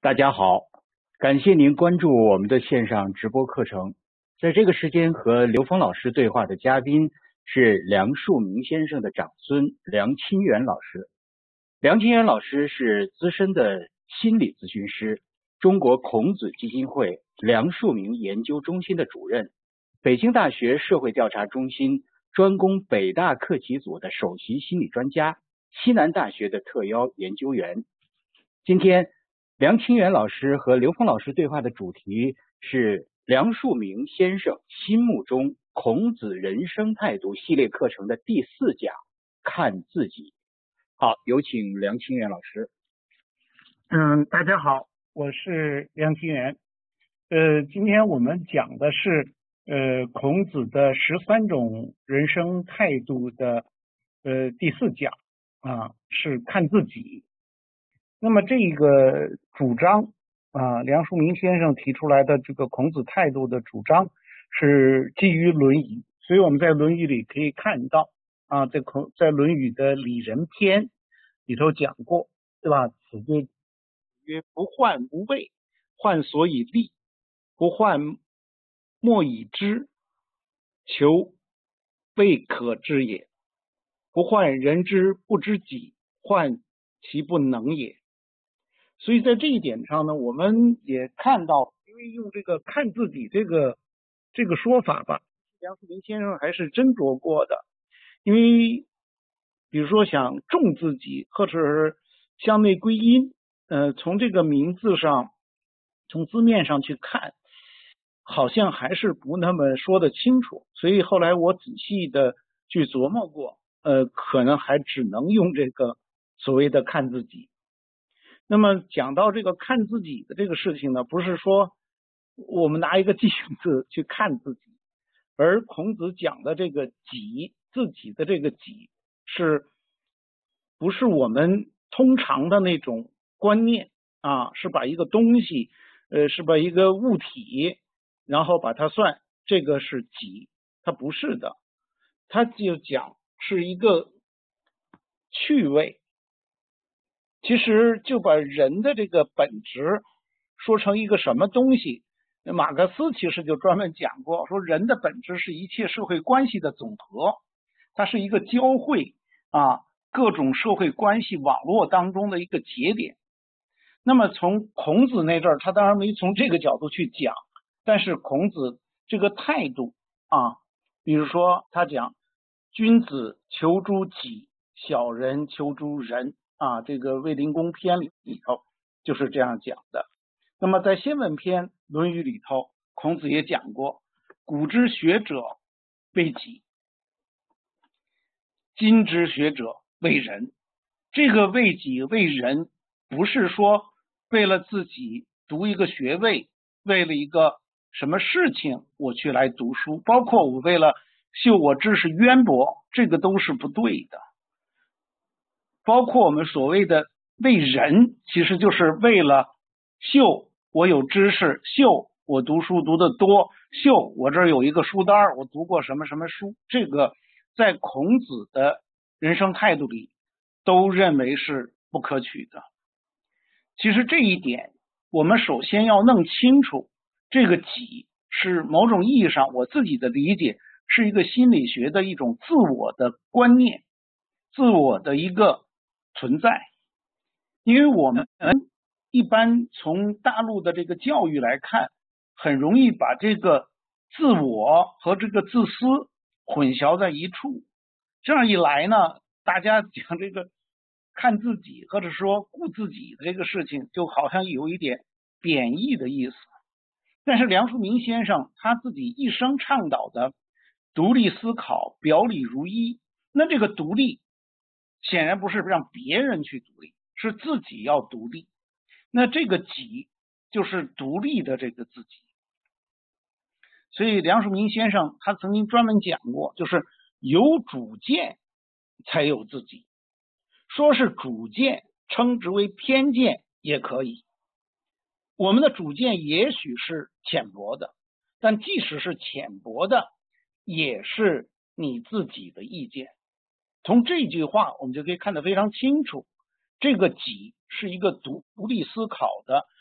大家好，感谢您关注我们的线上直播课程。在这个时间和刘峰老师对话的嘉宾是梁漱溟先生的长孙梁清源老师。梁清源老师是资深的心理咨询师，中国孔子基金会梁漱溟研究中心的主任，北京大学社会调查中心专攻北大课题组的首席心理专家，西南大学的特邀研究员。今天梁清源老师和刘峰老师对话的主题是梁漱溟先生心目中孔子人生态度系列课程的第4讲，看自己。好，有请梁清源老师。 大家好，我是梁清源。今天我们讲的是孔子的13种人生态度的第4讲是看自己。那么这个主张梁漱溟先生提出来的这个孔子态度的主张是基于《论语》，所以我们在《论语》里可以看到在《论语》的礼仁篇里头讲过，对吧？子曰：不患无位，患所以立；不患莫以知，求未可知也。不患人之不知己，患其不能也。所以在这一点上呢，我们也看到，因为用这个看自己这个说法吧，梁漱溟先生还是斟酌过的。因为比如说想重自己，或者是向内归因，从这个名字上，从字面上去看，好像还是不那么说得清楚。所以后来我仔细的去琢磨过，可能还只能用这个所谓的看自己。那么讲到这个看自己的这个事情呢，不是说我们拿一个镜子去看自己，而孔子讲的这个己，自己的这个己，不是我们通常的那种观念是把一个东西是把一个物体然后把它算，这个是己，它不是的。它就讲是一个趣味，其实就把人的这个本质说成一个什么东西。马克思其实就专门讲过，说人的本质是一切社会关系的总和，它是一个交汇各种社会关系网络当中的一个节点。那么从孔子那阵儿，他当然没从这个角度去讲，但是孔子这个态度比如说他讲君子求诸己，小人求诸人这个卫灵公篇里头就是这样讲的。那么在先文篇《论语》里头，孔子也讲过，古之学者为己，今之学者为人。这个为己为人，不是说为了自己读一个学位，为了一个什么事情我去来读书，包括我为了秀我知识渊博，这个都是不对的。包括我们所谓的为人，其实就是为了秀我有知识，秀我读书读得多，秀我这儿有一个书单，我读过什么什么书，这个在孔子的人生态度里都认为是不可取的。其实这一点我们首先要弄清楚，这个己是某种意义上，我自己的理解是一个心理学的一种自我的观念，自我的一个存在。因为我们一般从大陆的这个教育来看，很容易把这个自我和这个自私混淆在一处。这样一来呢，大家讲这个看自己或者说顾自己的这个事情，就好像有一点贬义的意思。但是梁漱溟先生他自己一生倡导的独立思考，表里如一，那这个独立显然不是让别人去独立，是自己要独立。那这个己就是独立的这个自己。所以梁漱溟先生他曾经专门讲过，就是有主见才有自己。说是主见，称之为偏见也可以。我们的主见也许是浅薄的，但即使是浅薄的，也是你自己的意见。从这句话我们就可以看得非常清楚，这个己是一个独立思考的，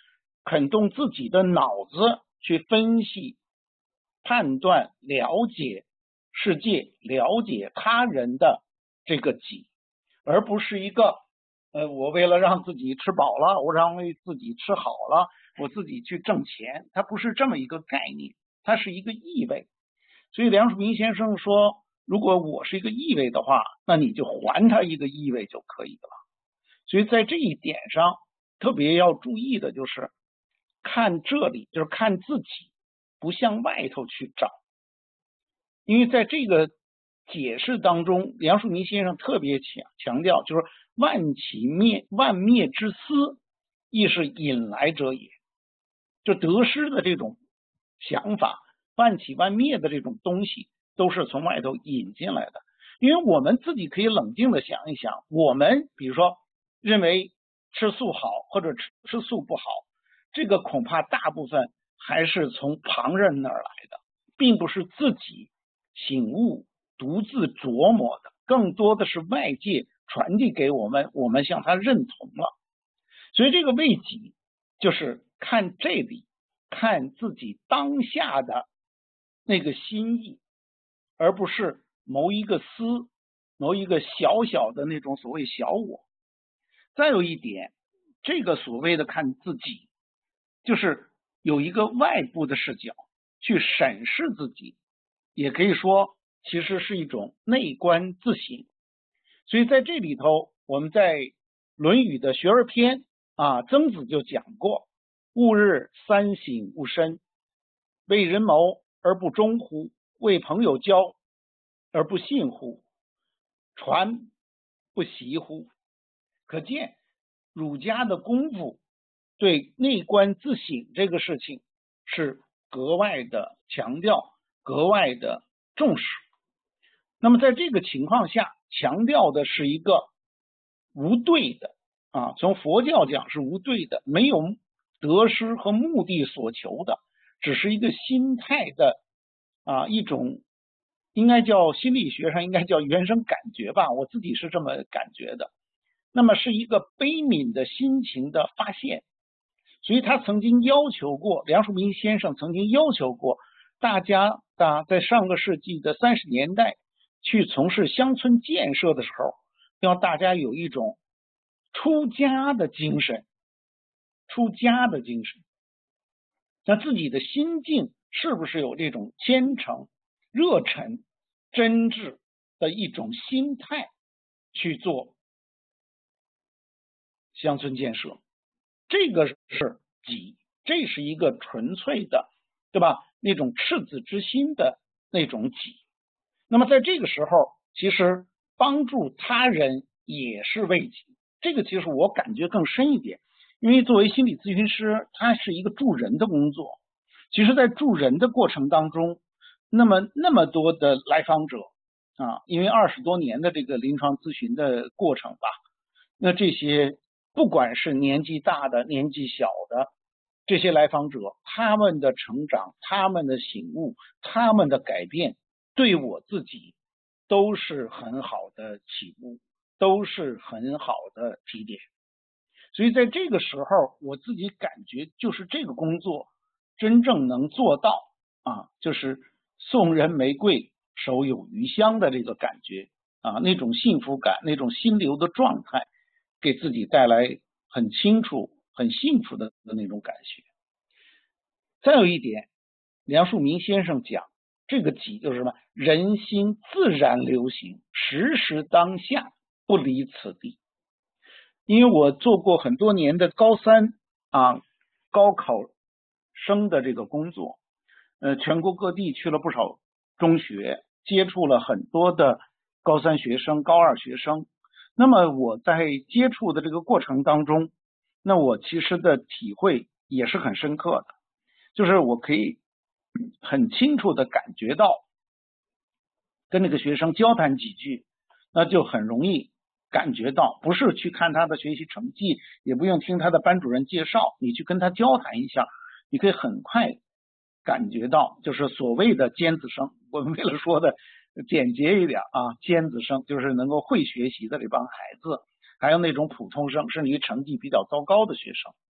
肯动自己的脑子去分析、判断、了解世界、了解他人的这个己，而不是一个我为了让自己吃饱了，我让自己吃好了，我自己去挣钱，它不是这么一个概念，它是一个意味。所以梁漱溟先生说，如果我是一个意味的话，那你就还他一个意味就可以了。所以在这一点上特别要注意的就是看这里，就是看自己，不向外头去找。因为在这个解释当中，梁漱溟先生特别强调，就是万灭之思，亦是引来者也。就得失的这种想法，万起万灭的这种东西，都是从外头引进来的。因为我们自己可以冷静的想一想，我们比如说认为吃素好或者吃素不好，这个恐怕大部分还是从旁人那儿来的，并不是自己醒悟独自琢磨的，更多的是外界传递给我们，我们向他认同了。所以这个为己就是看这里，看自己当下的那个心意，而不是某一个某一个小小的那种所谓小我。再有一点，这个所谓的看自己，就是有一个外部的视角去审视自己，也可以说其实是一种内观自省。所以在这里头，我们在《论语》的学而篇曾子就讲过，吾日三省吾身，为人谋而不忠乎？为朋友交而不信乎？传不习乎？可见儒家的功夫对内观自省这个事情是格外的强调，格外的重视。那么在这个情况下，强调的是一个无对的从佛教讲是无对的，没有得失和目的所求的，只是一个心态的一种，应该叫心理学上应该叫原生感觉吧，我自己是这么感觉的。那么是一个悲悯的心情的发现。所以他曾经要求过，梁漱溟先生曾经要求过大家在上个世纪的30年代去从事乡村建设的时候，要大家有一种出家的精神，那自己的心境是不是有这种虔诚、热忱、真挚的一种心态去做乡村建设，这个是己，这是一个纯粹的，对吧？那种赤子之心的那种己。那么在这个时候，其实帮助他人也是为己，这个其实我感觉更深一点。因为作为心理咨询师，他是一个助人的工作。其实在助人的过程当中，那么多的来访者因为20多年的这个临床咨询的过程吧，那这些不管是年纪大的年纪小的这些来访者，他们的成长，他们的醒悟，他们的改变，对我自己都是很好的启悟，都是很好的提点。所以在这个时候，我自己感觉就是这个工作真正能做到就是送人玫瑰手有余香的这个感觉那种幸福感，那种心流的状态，给自己带来很清楚很幸福的那种感觉。再有一点，梁漱溟先生讲这个己就是什么？人心自然流行，时时当下，不离此地。因为我做过很多年的高3高考生的这个工作，全国各地去了不少中学，接触了很多的高3学生、高2学生。那么我在接触的这个过程当中，那我其实的体会也是很深刻的，就是我可以很清楚的感觉到，跟那个学生交谈几句，那就很容易感觉到，不是去看他的学习成绩，也不用听他的班主任介绍，你去跟他交谈一下，你可以很快感觉到，就是所谓的尖子生，我们为了说的简洁一点尖子生就是能够会学习的这帮孩子，还有那种普通生，甚至于成绩比较糟糕的学生。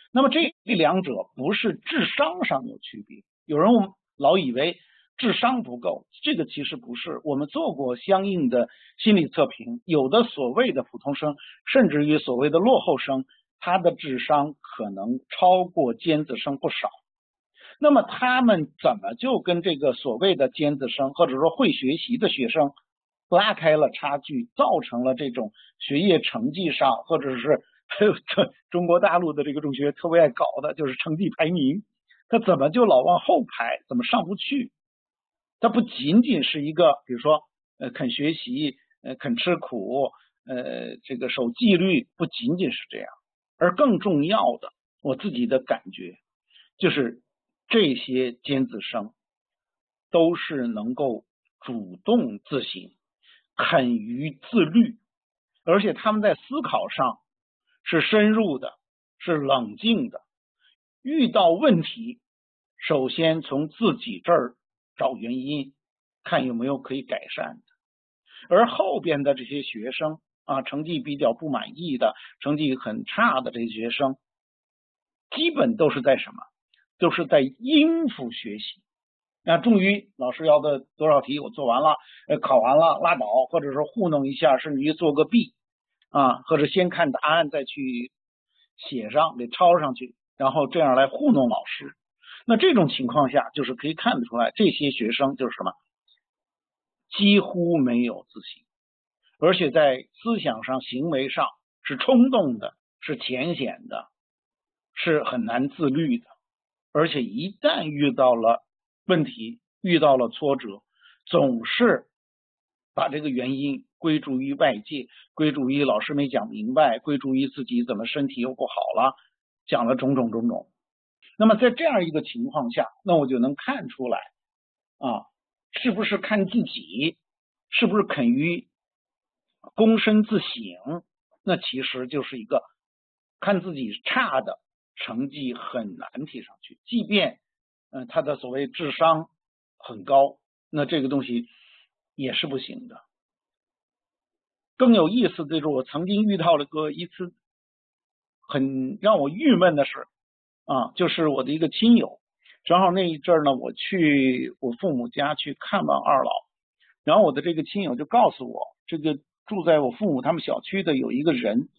那么这两者不是智商上有区别，有人老以为智商不够，这个其实不是。我们做过相应的心理测评，有的所谓的普通生，甚至于所谓的落后生，他的智商可能超过尖子生不少。那么他们怎么就跟这个所谓的尖子生或者说会学习的学生拉开了差距，造成了这种学业成绩上，或者是还有中国大陆的这个中学特别爱搞的就是成绩排名，他怎么就老往后排，怎么上不去？它不仅仅是一个，比如说肯学习，肯吃苦，这个守纪律，不仅仅是这样，而更重要的，我自己的感觉就是这些尖子生都是能够主动自省，肯于自律，而且他们在思考上是深入的，是冷静的，遇到问题首先从自己这儿找原因，看有没有可以改善的。而后边的这些学生啊，成绩比较不满意的，成绩很差的这些学生，基本都是在什么？都是在应付学习。那终于老师要的多少题我做完了，考完了拉倒，或者说糊弄一下，甚至于做个弊啊，或者先看答案再去写上，给抄上去，然后这样来糊弄老师。那这种情况下，就是可以看得出来，这些学生就是什么，几乎没有自省，而且在思想上、行为上是冲动的，是浅显的，是很难自律的。而且一旦遇到了问题，遇到了挫折，总是把这个原因归诸于外界，归诸于老师没讲明白，归诸于自己怎么身体又不好了，讲了种种。那么在这样一个情况下，那我就能看出来啊，是不是看自己，是不是肯于躬身自省，那其实就是一个看自己差的成绩很难提上去，即便他的所谓智商很高，那这个东西也是不行的。更有意思的就是我曾经遇到了一次很让我郁闷的事啊，就是我的一个亲友，正好那一阵呢，我去我父母家去看望二老，然后我的这个亲友就告诉我，这个住在我父母他们小区的有一个人，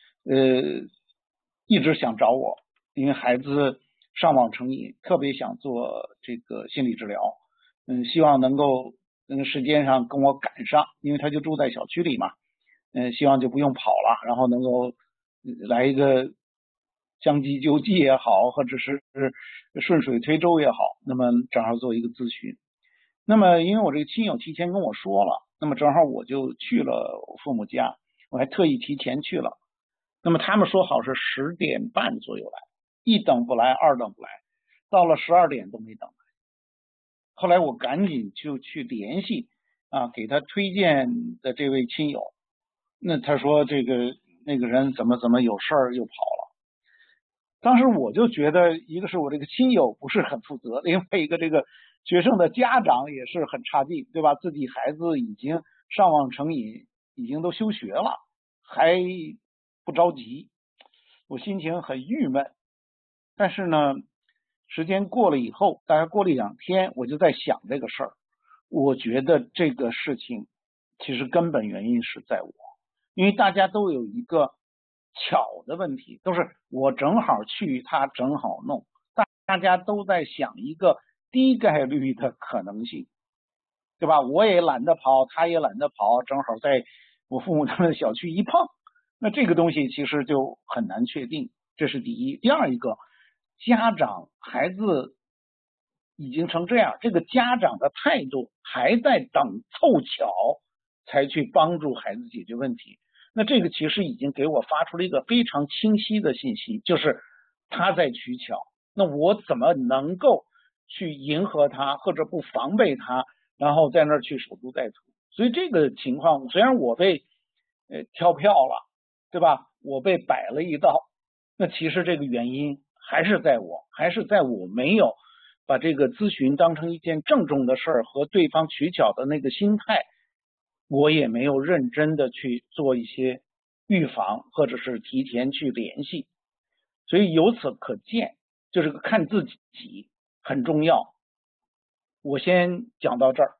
一直想找我，因为孩子上网成瘾，特别想做这个心理治疗，希望能够时间上跟我赶上，因为他就住在小区里嘛，希望就不用跑了，然后能够来一个将计就计也好，或者是顺水推舟也好，那么正好做一个咨询。那么因为我这个亲友提前跟我说了，那么正好我就去了我父母家，我还特意提前去了。那么他们说好是10点半左右来，一等不来，二等不来，到了12点都没等来。后来我赶紧就去联系啊，给他推荐的这位亲友，那他说那个人怎么有事儿又跑了。当时我就觉得，一个是我这个亲友不是很负责，另外一个这个学生的家长也是很差劲，对吧？自己孩子已经上网成瘾，已经都休学了，还不着急，我心情很郁闷。但是呢，时间过了以后，大概过了2天，我就在想这个事儿。我觉得这个事情其实根本原因是在我，因为大家都有一个巧的问题，都是我正好去，他正好弄，大家都在想一个低概率的可能性，对吧？我也懒得跑，他也懒得跑，正好在我父母他们的小区一碰，那这个东西其实就很难确定，这是第一。第二一个，家长孩子已经成这样，这个家长的态度还在等凑巧才去帮助孩子解决问题，那这个其实已经给我发出了一个非常清晰的信息，就是他在取巧，那我怎么能够去迎合他或者不防备他，然后在那儿去守株待兔？所以这个情况虽然我被挑票了，对吧？我被摆了一道，那其实这个原因还是在我没有把这个咨询当成一件郑重的事儿和对方取巧的那个心态，我也没有认真的去做一些预防或者是提前去联系。 所以由此可见，就是看自己很重要。我先讲到这儿。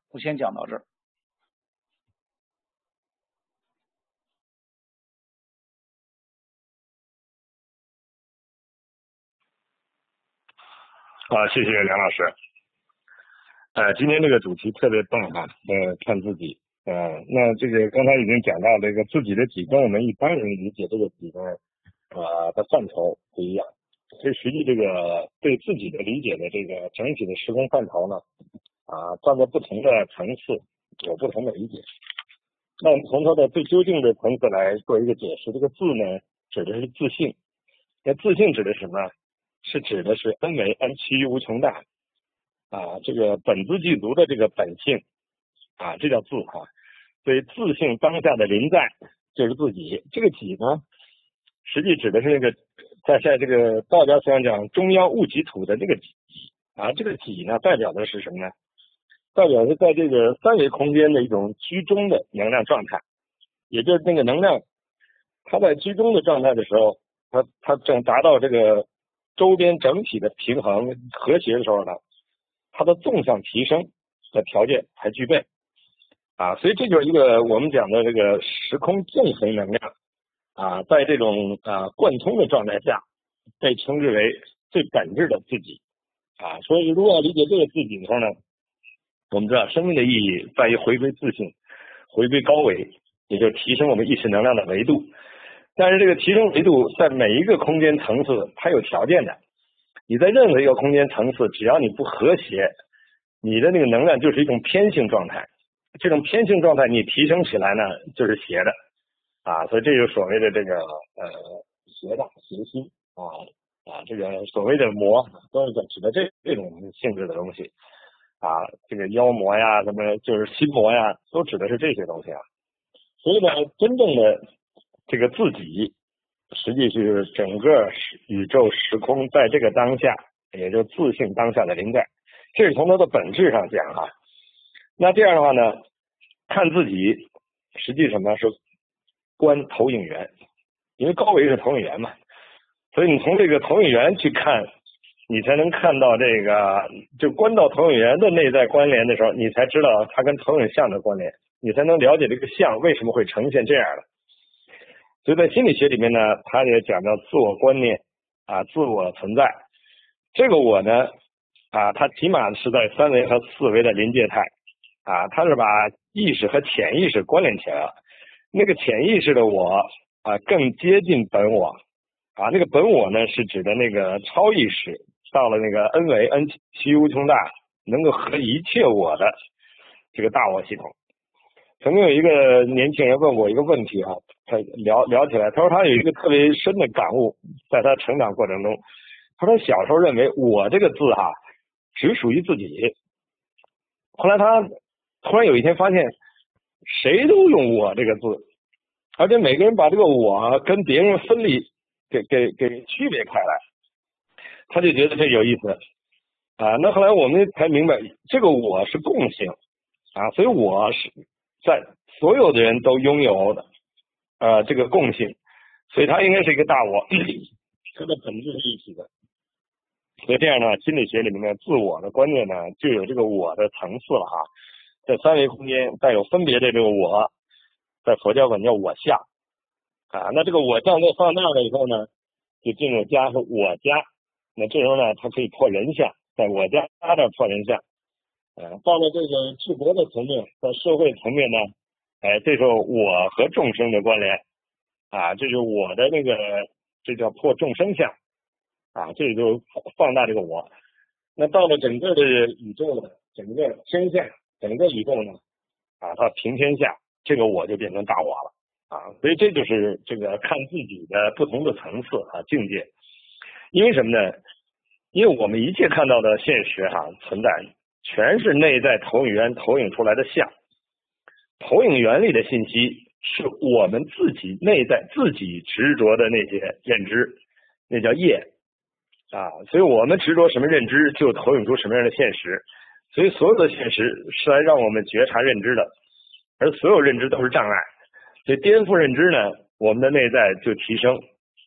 好，谢谢梁老师。今天这个主题特别棒哈，看自己。那这个刚才已经讲到这个自己的己，跟我们一般人理解这个己呢，的范畴不一样。所以实际这个对自己的理解的这个整体的时空范畴呢，站在不同的层次有不同的理解。那我们从它的最究竟的层次来做一个解释，这个自呢指的是自性。那自性指的是什么？是指的是恩为恩，其余无穷大。这个本自具足的这个本性这叫自哈。所以自性当下的临在就是自己。这个己呢，实际指的是那个在这个道家思想讲中央物己土的这个己这个己呢，代表的是什么呢？代表是在这个三维空间的一种居中的能量状态，也就是那个能量，它在居中的状态的时候，它正达到这个周边整体的平衡和谐的时候呢，它的纵向提升的条件才具备所以这就是一个我们讲的这个时空纵横能量在这种贯通的状态下，被称之为最本质的自己所以如果要理解这个自己的话呢，我们知道生命的意义在于回归自性，回归高维，也就是提升我们意识能量的维度。但是这个提升维度在每一个空间层次它有条件的，你在任何一个空间层次，只要你不和谐，你的那个能量就是一种偏性状态，这种偏性状态你提升起来呢就是邪的所以这就是所谓的这个邪大邪心这个所谓的魔都是指的这种性质的东西这个妖魔呀什么就是心魔呀，都指的是这些东西所以呢，真正的这个自己实际是整个宇宙时空在这个当下，也就是自性当下的临在，这是从它的本质上讲那这样的话呢，看自己实际什么是观投影源，因为高维是投影源嘛，所以你从这个投影源去看，你才能看到这个就观到投影源的内在关联的时候，你才知道它跟投影像的关联，你才能了解这个像为什么会呈现这样的。所以在心理学里面呢，它也讲到自我观念自我存在。这个我呢它起码是在三维和四维的临界态它是把意识和潜意识关联起来了。那个潜意识的我更接近本我那个本我呢是指的那个超意识，到了那个恩为恩其余无穷大，能够和一切我的这个大我系统。曾经有一个年轻人问我一个问题他聊起来，他说他有一个特别深的感悟，在他成长过程中，他说小时候认为我这个字只属于自己，后来他突然有一天发现谁都用我这个字，而且每个人把这个我跟别人分离给区别开来，他就觉得这有意思那后来我们才明白这个我是共性所以我是在所有的人都拥有的这个共性，所以它应该是一个大我，它的本质是一体的。所以这样呢，心理学里面的自我的观念呢，就有这个我的层次了在三维空间带有分别的这个我，在佛教管叫我相那这个我相在放大了以后呢，就进入家和我家，那这时候呢，它可以破人相，在我家这破人相到了这个智博的层面，在社会层面呢这时候我和众生的关联这就是我的那个，这叫破众生相这就放大这个我。那到了整个的宇宙呢，整个天下整个宇宙呢它平天下，这个我就变成大我了所以这就是这个看自己的不同的层次境界。因为什么呢？因为我们一切看到的现实存在全是内在投影源投影出来的像，投影源里的信息是我们自己内在自己执着的那些认知，那叫业所以我们执着什么认知，就投影出什么样的现实。所以所有的现实是来让我们觉察认知的，而所有认知都是障碍。所以颠覆认知呢，我们的内在就提升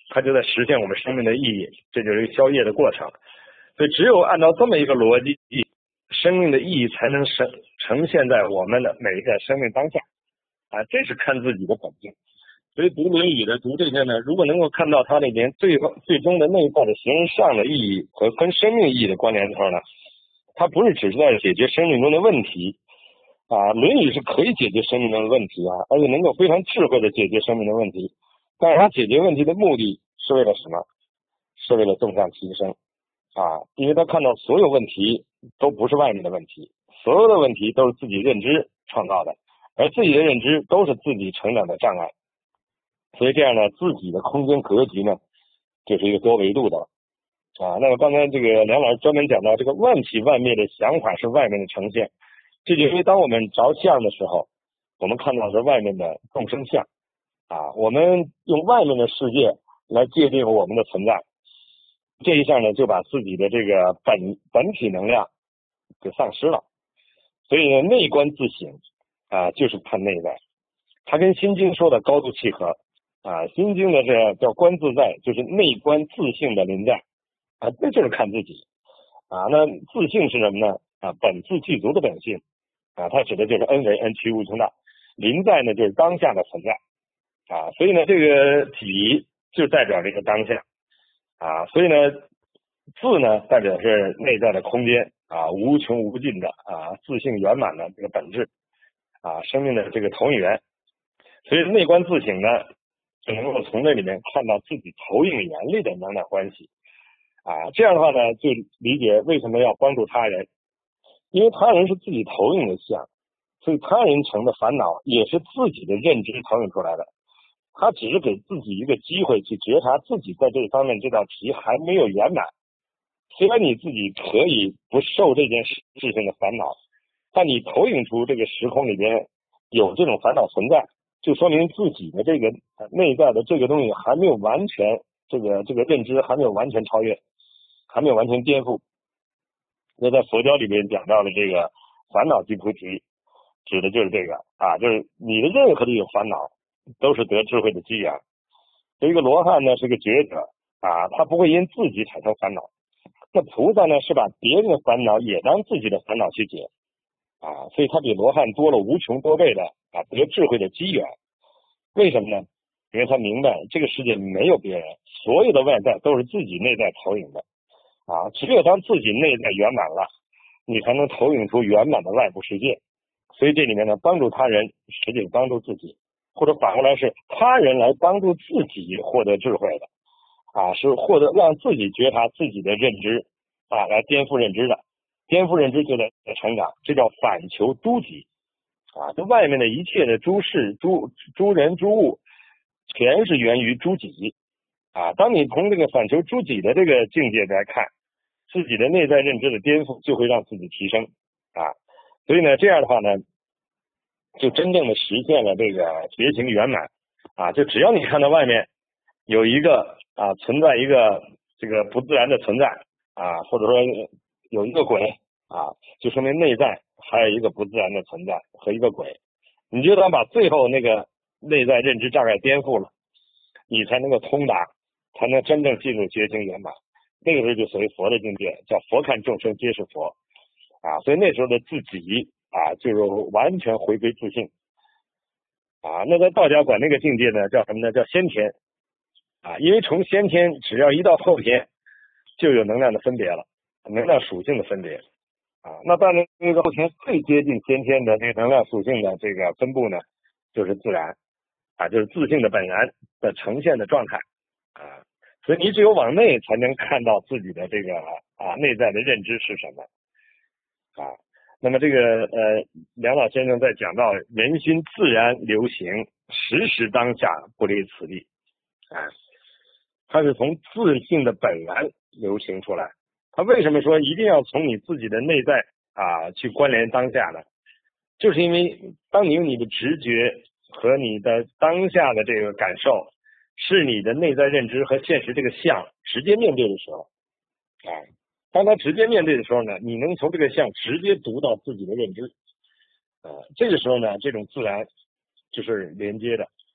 它就在实现我们生命的意义，这就是一个消业的过程。所以只有按照这么一个逻辑，生命的意义才能呈现在我们的每一个生命当下啊，这是看自己的本性。所以读《论语》的读这些呢，如果能够看到它里边最终的内在的形而上的意义和跟生命意义的关联的时候呢，它不是只是在解决生命中的问题啊，《论语》是可以解决生命中的问题啊，而且能够非常智慧的解决生命的问题。但是它解决问题的目的是为了什么？是为了纵向提升啊，因为他看到所有问题都不是外面的问题，所有的问题都是自己认知创造的，而自己的认知都是自己成长的障碍。所以这样呢，自己的空间格局呢，就是一个多维度的啊。那么刚才这个梁老师专门讲到，这个万起万灭的想法是外面的呈现，这就因为当我们着相的时候，我们看到的是外面的众生相啊，我们用外面的世界来界定我们的存在，这一下呢，就把自己的这个本体能量给丧失了。所以呢，内观自省啊，就是看内在，它跟心经说的高度契合啊。心经的这叫观自在，就是内观自性的临在啊，这就是看自己啊。那自性是什么呢？啊，本自具足的本性啊，它指的就是恩为恩，去无穷大。临在呢，就是当下的存在啊。所以呢，这个体就代表这个当下啊。所以呢，自呢代表是内在的空间啊，无穷无尽的啊，自性圆满的这个本质啊，生命的这个投影源。所以内观自省呢，就能够从这里面看到自己投影源里的能量关系啊。这样的话呢，就理解为什么要帮助他人，因为他人是自己投影的像，所以他人成的烦恼也是自己的认知投影出来的。他只是给自己一个机会去觉察自己在这方面这道题还没有圆满。虽然你自己可以不受这件事情的烦恼，但你投影出这个时空里边有这种烦恼存在，就说明自己的这个内在的这个东西还没有完全这个认知还没有完全超越，还没有完全颠覆。那在佛教里面讲到的这个烦恼即菩提，指的就是这个啊，就是你的任何的一种烦恼都是得智慧的机缘。这个罗汉呢是个觉者啊，他不会因自己产生烦恼。那菩萨呢是把别人的烦恼也当自己的烦恼去解啊，所以他比罗汉多了无穷多倍的啊得智慧的机缘。为什么呢？因为他明白这个世界没有别人，所有的外在都是自己内在投影的啊，只有当自己内在圆满了，你才能投影出圆满的外部世界。所以这里面呢，帮助他人实际帮助自己，或者反过来是他人来帮助自己获得智慧的啊，是获得让自己觉察自己的认知啊，来颠覆认知的。颠覆认知就在成长，这叫反求诸己啊，这外面的一切的诸事诸人诸物全是源于诸己啊。当你从这个反求诸己的这个境界来看，自己的内在认知的颠覆就会让自己提升啊。所以呢，这样的话呢，就真正的实现了这个觉醒圆满啊。就只要你看到外面有一个啊存在一个这个不自然的存在啊，或者说有一个鬼啊，就说明内在还有一个不自然的存在和一个鬼。你就当把最后那个内在认知障碍颠覆了，你才能够通达，才能真正进入觉醒圆满。那个时候就属于佛的境界，叫佛看众生皆是佛啊。所以那时候的自己啊，就是完全回归自性啊。那在道家管那个境界呢，叫什么呢？叫先天啊。因为从先天只要一到后天，就有能量的分别了，能量属性的分别啊。那当然，那个后天最接近先天的这个能量属性的这个分布呢，就是自然啊，就是自性的本然的呈现的状态啊。所以你只有往内才能看到自己的这个啊内在的认知是什么啊。那么这个梁老先生在讲到人心自然流行，时时当下不离此地啊，它是从自性的本然流行出来。他为什么说一定要从你自己的内在啊去关联当下呢？就是因为当你用你的直觉和你的当下的这个感受是你的内在认知和现实这个相直接面对的时候啊，当他直接面对的时候呢，你能从这个相直接读到自己的认知这个时候呢，这种自然就是连接的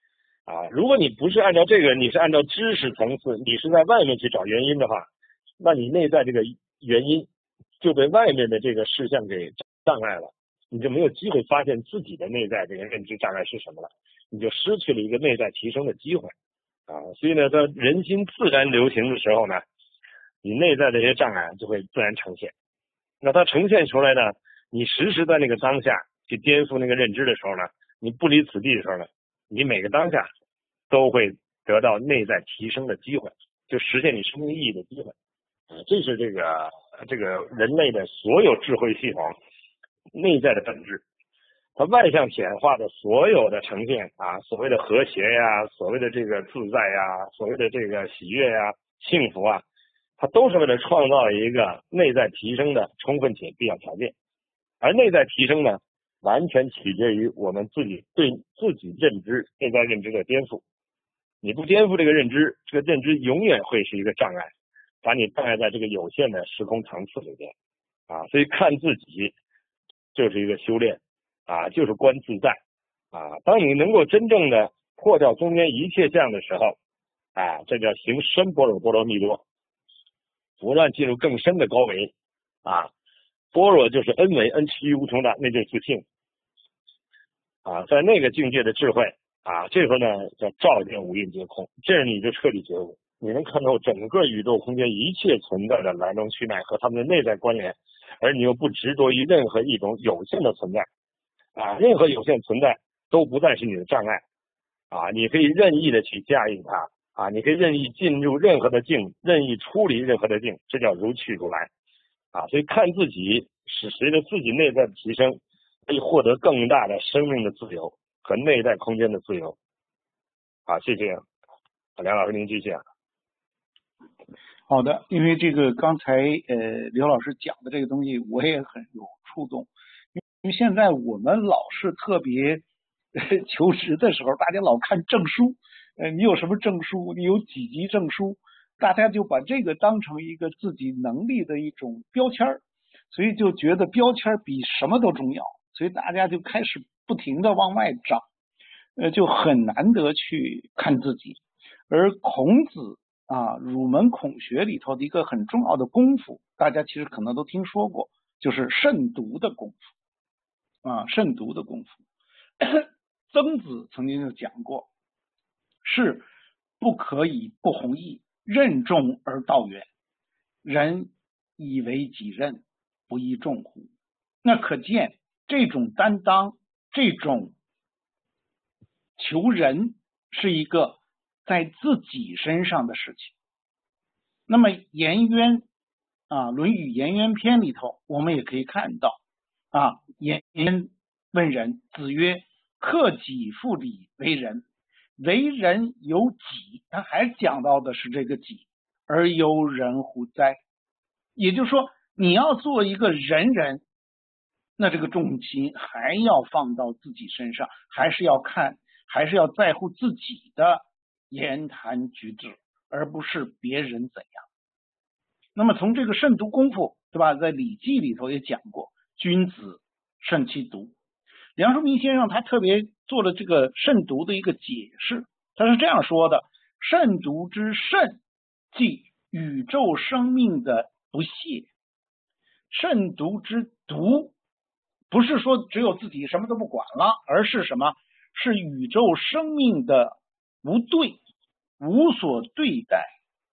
如果你不是按照这个，你是按照知识层次，你是在外面去找原因的话，那你内在这个原因就被外面的这个事项给障碍了，你就没有机会发现自己的内在这个认知障碍是什么了，你就失去了一个内在提升的机会所以呢，在人心自然流行的时候呢，你内在的这些障碍就会自然呈现。那它呈现出来呢，你实时在那个当下去颠覆那个认知的时候呢，你不离此地的时候呢，你每个当下都会得到内在提升的机会，就实现你生命意义的机会这是这个人类的所有智慧系统内在的本质。它外向显化的所有的呈现所谓的和谐呀，所谓的这个自在呀，所谓的这个喜悦呀，幸福它都是为了创造一个内在提升的充分且必要条件。而内在提升呢，完全取决于我们自己对自己内在认知的颠覆。你不颠覆这个认知，这个认知永远会是一个障碍，把你障碍在这个有限的时空层次里边所以看自己就是一个修炼就是观自在当你能够真正的破掉中间一切相的时候这叫行深般若波罗蜜多，不断进入更深的高维般若就是恩为恩其于无穷大，那就是自性在那个境界的智慧这时候呢叫照见五蕴皆空，这样你就彻底觉悟，你能看透整个宇宙空间一切存在的来龙去脉和他们的内在关联，而你又不执着于任何一种有限的存在任何有限存在都不再是你的障碍你可以任意的去驾驭它你可以任意进入任何的境，任意出离任何的境，这叫如去如来所以看自己是随着自己内在的提升，可以获得更大的生命的自由和内在空间的自由谢谢梁老师，您继续好的，因为这个刚才刘老师讲的这个东西我也很有触动，因为现在我们老是特别求职的时候，大家老看证书你有什么证书，你有几级证书，大家就把这个当成一个自己能力的一种标签，所以就觉得标签比什么都重要，所以大家就开始不停的往外找就很难得去看自己。而孔子儒门孔学里头的一个很重要的功夫，大家其实可能都听说过，就是慎独的功夫慎独的功夫曾子曾经就讲过，是不可以不弘毅，任重而道远，人以为己任，不亦重乎？那可见这种担当，这种求人是一个在自己身上的事情。那么颜渊论语颜渊篇里头我们也可以看到颜渊问仁，子曰克己复礼为仁，为人有己，他还讲到的是这个己，而由人乎哉？也就是说你要做一个仁人，那这个重心还要放到自己身上，还是要在乎自己的言谈举止，而不是别人怎样。那么从这个慎独功夫，对吧，在《礼记》里头也讲过，君子慎其独。梁漱溟先生他特别做了这个慎独的一个解释，他是这样说的：慎独之慎，即宇宙生命的不懈。慎独之独，不是说只有自己什么都不管了，而是什么？是宇宙生命的无对，无所对待。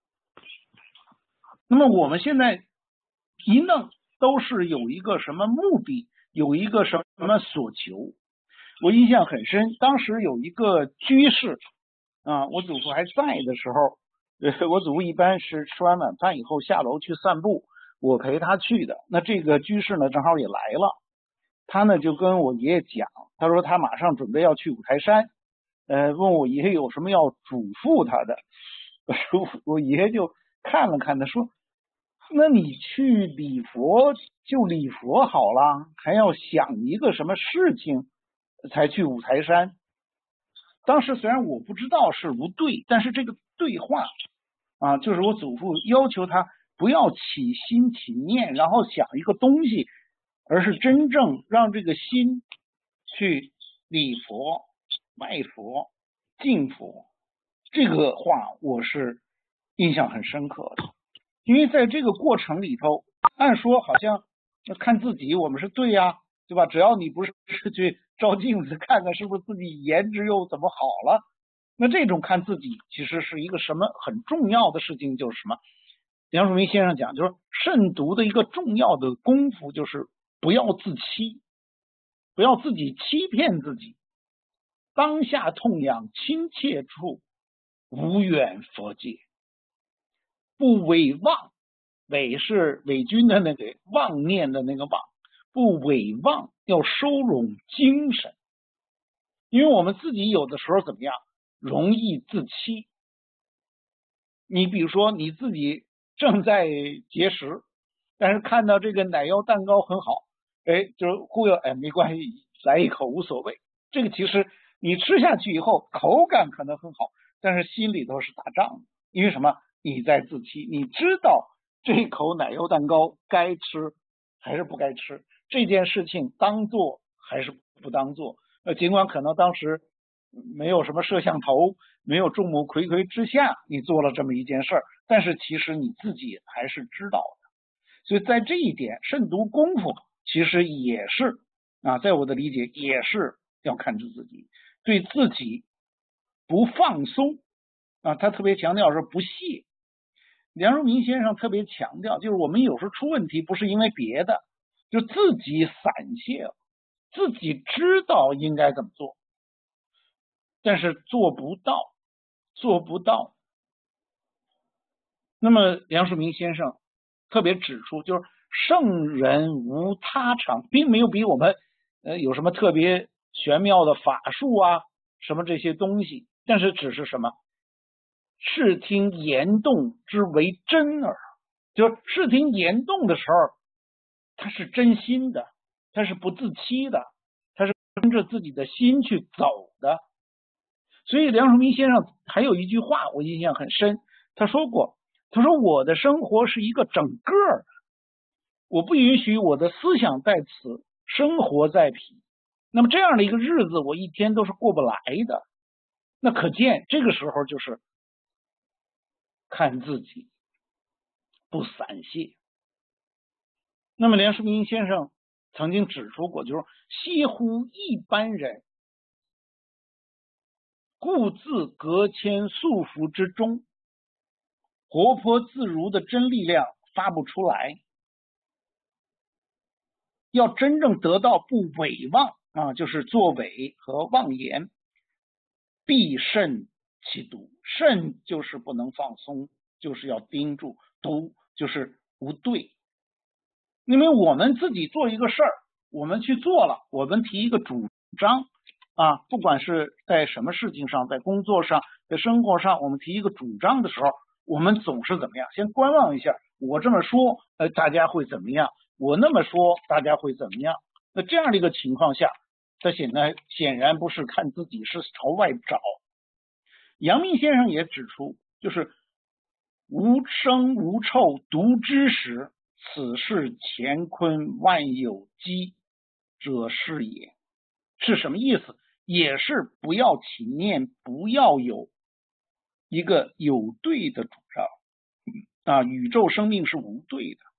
那么我们现在一弄都是有一个什么目的，有一个什么所求。我印象很深，当时有一个居士我祖父还在的时候我祖父一般是吃完晚饭以后下楼去散步，我陪他去的。那这个居士呢正好也来了，他呢就跟我爷爷讲，他说他马上准备要去五台山问我爷爷有什么要嘱咐他的。我爷爷就看了看他说，那你去礼佛就礼佛好了，还要想一个什么事情才去五台山。当时虽然我不知道是无对，但是这个对话就是我祖父要求他不要起心起念，然后想一个东西，而是真正让这个心去礼佛、拜佛、 敬佛。这个话我是印象很深刻的，因为在这个过程里头，按说好像看自己我们是对呀，对吧？只要你不是去照镜子看看是不是自己颜值又怎么好了，那这种看自己其实是一个什么很重要的事情，就是什么？梁漱溟先生讲，就是慎独的一个重要的功夫，就是不要自欺，不要自己欺骗自己。当下痛痒亲切处，无远佛界。不伪妄，伪是伪君的那个妄念的那个妄，不伪妄，要收拢精神。因为我们自己有的时候怎么样，容易自欺。你比如说你自己正在节食，但是看到这个奶油蛋糕很好，就忽悠，没关系，来一口无所谓。这个其实你吃下去以后口感可能很好，但是心里头是打仗的。因为什么？你在自欺，你知道这口奶油蛋糕该吃还是不该吃，这件事情当做还是不当做。尽管可能当时没有什么摄像头，没有众目睽睽之下你做了这么一件事儿，但是其实你自己还是知道的。所以在这一点，慎独功夫其实也是在我的理解也是要看着自己，对自己不放松他特别强调是不懈。梁漱溟先生特别强调，就是我们有时候出问题不是因为别的，就自己散懈了，自己知道应该怎么做，但是做不到。那么梁漱溟先生特别指出，就是圣人无他长，并没有比我们有什么特别玄妙的法术啊，什么这些东西，但是只是什么？视听言动之为真耳，就是视听言动的时候，他是真心的，他是不自欺的，他是跟着自己的心去走的。所以梁漱溟先生还有一句话我印象很深，他说过，他说我的生活是一个整个的，我不允许我的思想在此，生活在彼。那么这样的一个日子我一天都是过不来的。那可见这个时候就是看自己，不散懈。那么梁漱溟先生曾经指出过，就是惜乎一般人，故自隔谦束缚之中，活泼自如的真力量发不出来。要真正得到不伪妄就是作伪和妄言，必慎其独。慎就是不能放松，就是要盯住；独就是不对。因为我们自己做一个事儿，我们去做了，我们提一个主张不管是在什么事情上，在工作上，在生活上，我们提一个主张的时候，我们总是怎么样？先观望一下，我这么说大家会怎么样？我那么说大家会怎么样？那这样的一个情况下，他显然不是看自己，是朝外找。阳明先生也指出，就是无生无臭独知时，此事乾坤万有机者是也。是什么意思？也是不要起念，不要有一个有对的主张宇宙生命是无对的。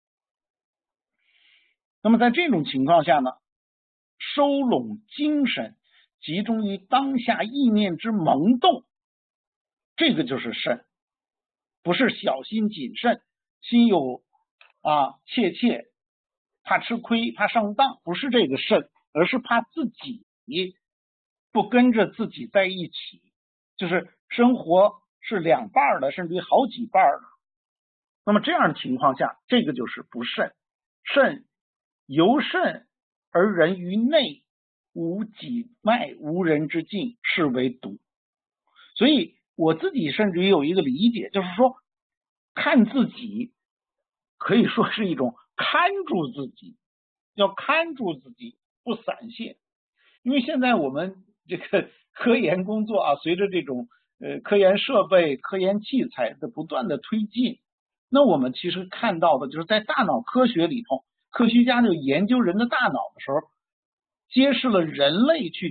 那么在这种情况下呢，收拢精神，集中于当下意念之萌动，这个就是慎，不是小心谨慎，心有怯怯，怕吃亏，怕上当，不是这个慎，而是怕自己不跟着自己在一起，就是生活是两半的，甚至于好几半的。那么这样的情况下，这个就是不慎。慎由慎而人于内，无己脉，无人之境，是为独。所以我自己甚至于有一个理解，就是说看自己可以说是一种看住自己，要看住自己，不散懈。因为现在我们这个科研工作随着这种科研设备、科研器材的不断的推进，那我们其实看到的就是在大脑科学里头，科学家就研究人的大脑的时候，揭示了人类去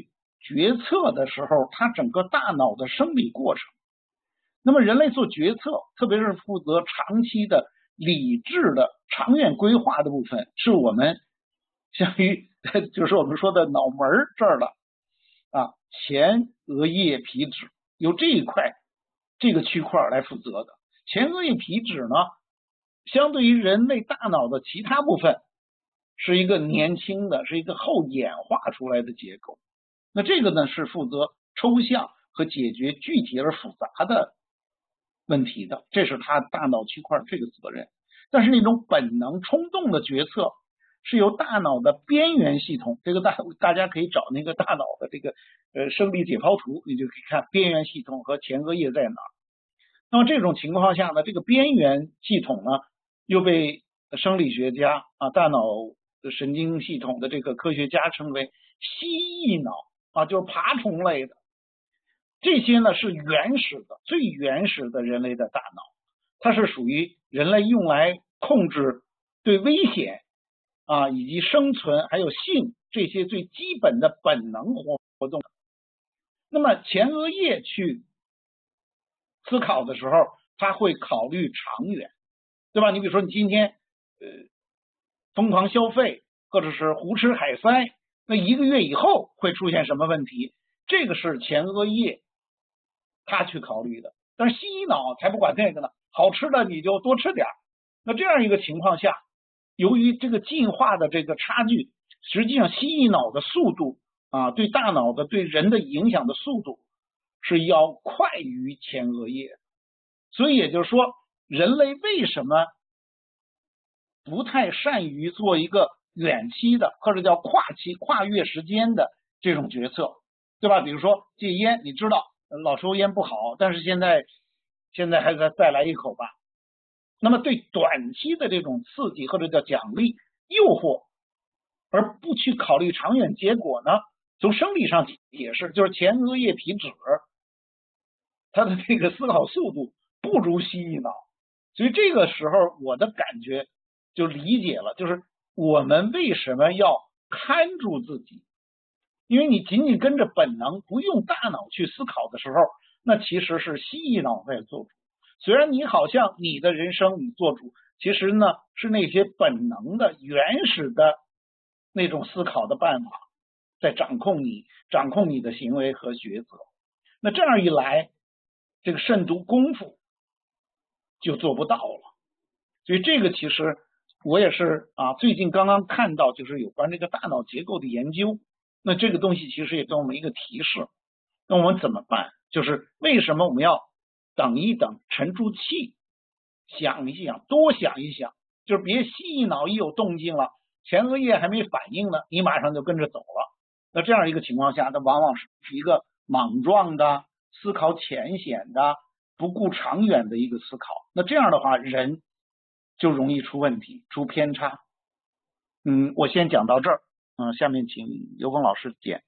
决策的时候，它整个大脑的生理过程。那么人类做决策，特别是负责长期的理智的长远规划的部分，是我们相当于就是我们说的脑门这儿的前额叶皮质，由这一块这个区块来负责的。前额叶皮质呢，相对于人类大脑的其他部分，是一个年轻的，是一个后演化出来的结构。那这个呢，是负责抽象和解决具体而复杂的问题的，这是它大脑区块这个责任。但是那种本能冲动的决策是由大脑的边缘系统，这个大家可以找那个大脑的这个生理解剖图，你就可以看边缘系统和前额叶在哪儿。那么这种情况下呢，这个边缘系统呢又被生理学家大脑神经系统的这个科学家称为蜥蜴脑就是爬虫类的。这些呢是原始的最原始的人类的大脑，它是属于人类用来控制对危险以及生存还有性这些最基本的本能活动。那么前额叶去思考的时候，它会考虑长远，对吧？你比如说你今天疯狂消费或者是胡吃海塞，那1个月以后会出现什么问题，这个是前额叶他去考虑的。但是蜥蜴脑才不管那个呢，好吃的你就多吃点。那这样一个情况下，由于这个进化的这个差距，实际上蜥蜴脑的速度对大脑的对人的影响的速度是要快于前额叶。所以也就是说，人类为什么不太善于做一个远期的或者叫跨越时间的这种决策，对吧？比如说戒烟，你知道老抽烟不好，但是现在还再来一口吧。那么对短期的这种刺激或者叫奖励诱惑，而不去考虑长远结果呢，从生理上解释，就是前额叶皮质它的这个思考速度不如蜥蜴脑。所以这个时候我的感觉就理解了，就是我们为什么要看住自己。因为你仅仅跟着本能不用大脑去思考的时候，那其实是蜥蜴脑在做主。虽然你好像你的人生你做主，其实呢是那些本能的原始的那种思考的办法在掌控你的行为和抉择。那这样一来，这个慎独功夫就做不到了。所以这个其实我也是最近刚刚看到，就是有关这个大脑结构的研究。那这个东西其实也给我们一个提示，那我们怎么办？就是为什么我们要等一等，沉住气，想一想，多想一想，就是别蜥蜴脑一有动静了，前额叶还没反应呢，你马上就跟着走了。那这样一个情况下，它往往是一个莽撞的思考浅显的不顾长远的一个思考。那这样的话，人就容易出问题，出偏差。我先讲到这儿。下面请刘峰老师点。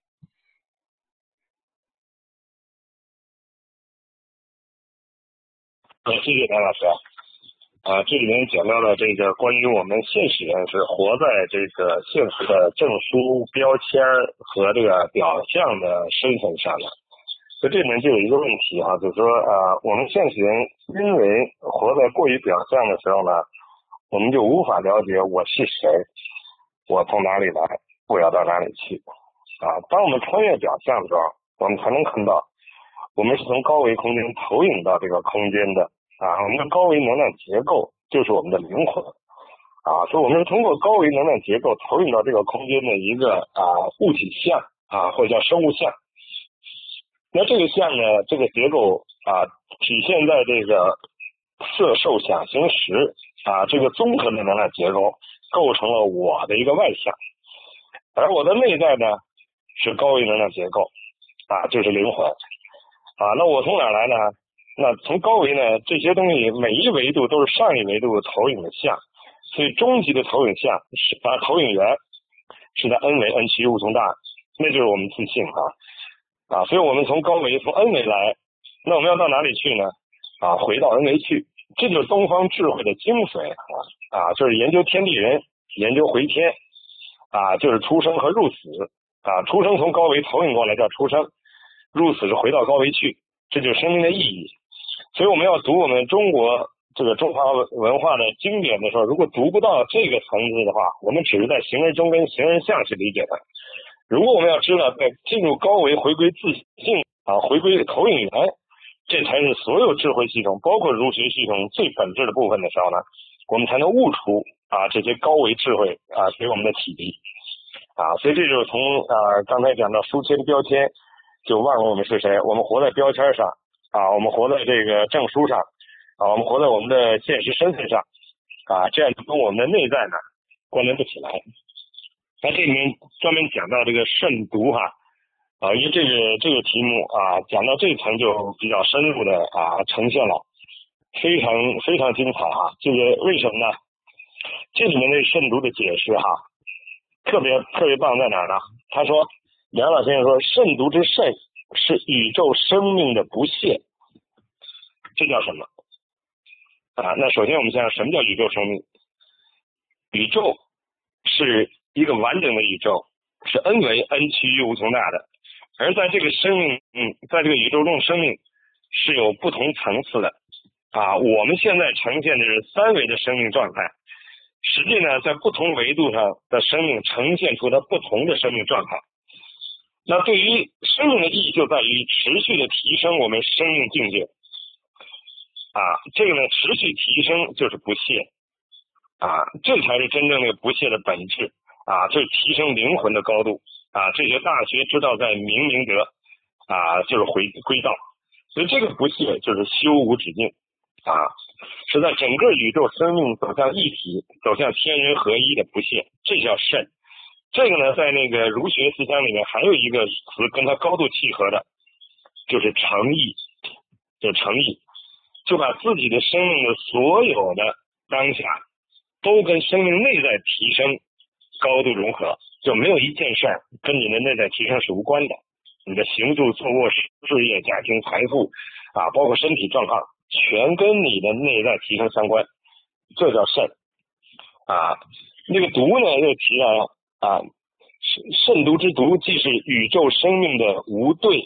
谢谢梁老师。这里面讲到了这个关于我们现实人是活在这个现实的证书、标签和这个表象的身份上的。所以这里面就有一个问题就是说我们现实人因为活在过于表象的时候呢，我们就无法了解我是谁，我从哪里来，我要到哪里去当我们穿越表象的时候，我们才能看到我们是从高维空间投影到这个空间的我们的高维能量结构就是我们的灵魂所以我们是通过高维能量结构投影到这个空间的一个物体像或者叫生物像。那这个像呢，这个结构体现在这个色受想行识这个综合的能量结构构成了我的一个外象，而我的内在呢是高维能量结构就是灵魂那我从哪儿来呢？那从高维呢，这些东西每一维度都是上一维度投影的像，所以终极的投影像是投影源是在 N 维 N 趋无穷大，那就是我们自性所以我们从高维从 N 维来，那我们要到哪里去呢？回到 N 维去，这就是东方智慧的精髓就是研究天地人，研究回天就是出生和入死出生从高维投影过来叫出生，入死是回到高维去，这就是生命的意义。所以我们要读我们中国这个中华文化的经典的时候，如果读不到这个层次的话，我们只是在形而中跟形而相去理解它。如果我们要知道在进入高维回归自性回归投影源，这才是所有智慧系统包括儒学系统最本质的部分的时候呢，我们才能悟出这些高维智慧给我们的启迪所以这就是从刚才讲到书签标签，就忘了我们是谁，我们活在标签上我们活在这个证书上我们活在我们的现实身份上这样跟我们的内在呢关联不起来。那这里面专门讲到这个慎独因为这个题目讲到这层就比较深入的呈现了，非常非常精彩这个为什么呢？这里面的慎独的解释特别棒在哪儿呢？他说，梁老先生说，慎独之慎是宇宙生命的不懈，这叫什么那首先我们想想什么叫宇宙生命？宇宙是一个完整的宇宙，是 n 为 n 趋于无穷大的，而在这个生命在这个宇宙中生命是有不同层次的我们现在呈现的是3维的生命状态，实际呢在不同维度上的生命呈现出它不同的生命状态。那对于生命的意义就在于持续的提升我们生命境界这个呢持续提升就是不懈这才是真正的不懈的本质就是提升灵魂的高度这些大学之道在明德就是归道，所以这个不懈就是修无止境是在整个宇宙生命走向一体走向天人合一的不懈，这叫慎。这个呢在那个儒学思想里面还有一个词跟它高度契合的，就是诚意，就是诚意，就把自己的生命的所有的当下都跟生命内在提升高度融合，就没有一件事儿跟你的内在提升是无关的。你的行住坐卧事业家庭财富包括身体状况全跟你的内在提升相关，这叫慎那个独呢又提到了慎独之独既是宇宙生命的无对，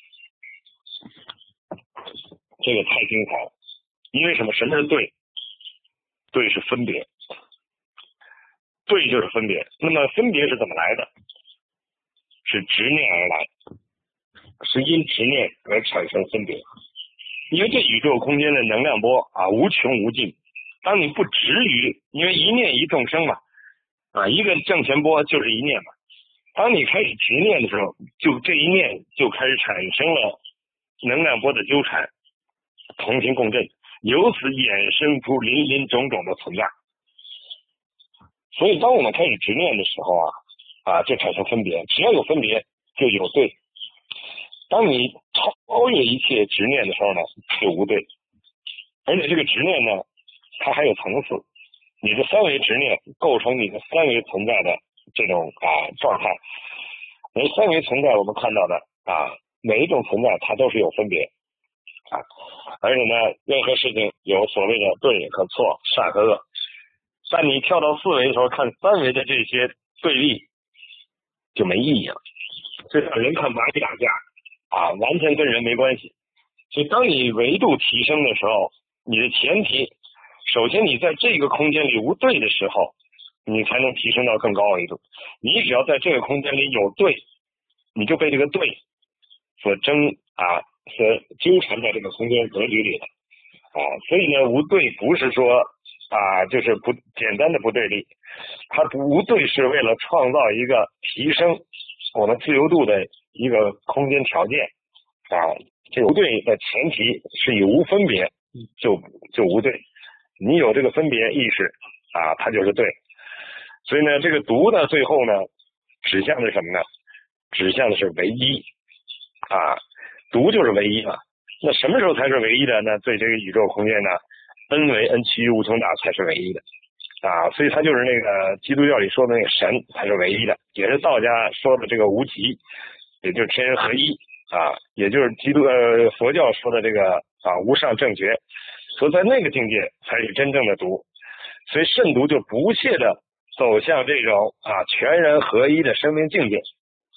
这个太精彩了。因为什么？什么是对？对是分别，对就是分别。那么分别是怎么来的？是执念而来，是因执念而产生分别。因为这宇宙空间的能量波无穷无尽，当你不执于，因为一念一众生嘛一个正弦波就是一念嘛，当你开始执念的时候，就这一念就开始产生了能量波的纠缠，同频共振，由此衍生出林林种种的存在。所以当我们开始执念的时候就产生分别，只要有分别就有对，当你超越一切执念的时候呢，就无对。而且这个执念呢它还有层次，你的3维执念构成你的3维存在的这种状态。而3维存在我们看到的每一种存在它都是有分别而且呢任何事情有所谓的对和错善和恶，但你跳到4维的时候看3维的这些对立就没意义了，就像人看蚂蚁打架完全跟人没关系。所以当你维度提升的时候，你的前提首先你在这个空间里无对的时候，你才能提升到更高维度。你只要在这个空间里有对，你就被这个对所所纠缠在这个空间格局里了所以呢无对不是说就是不简单的不对立，它无对是为了创造一个提升我们自由度的一个空间条件这个无对的前提是以无分别就无对，你有这个分别意识它就是对。所以呢这个独呢最后呢指向的是什么呢？指向的是唯一独就是唯一嘛。那什么时候才是唯一的呢？对这个宇宙空间呢 n 为 n 趋于无穷大才是唯一的所以它就是那个基督教里说的那个神才是唯一的，也是道家说的这个无极，也就是天人合一也就是佛教说的这个无上正觉，所以在那个境界才是真正的独。所以慎独就不懈的走向这种全然合一的生命境界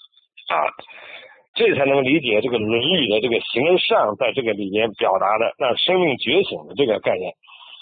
这才能理解这个《论语》的这个形上在这个里面表达的那生命觉醒的这个概念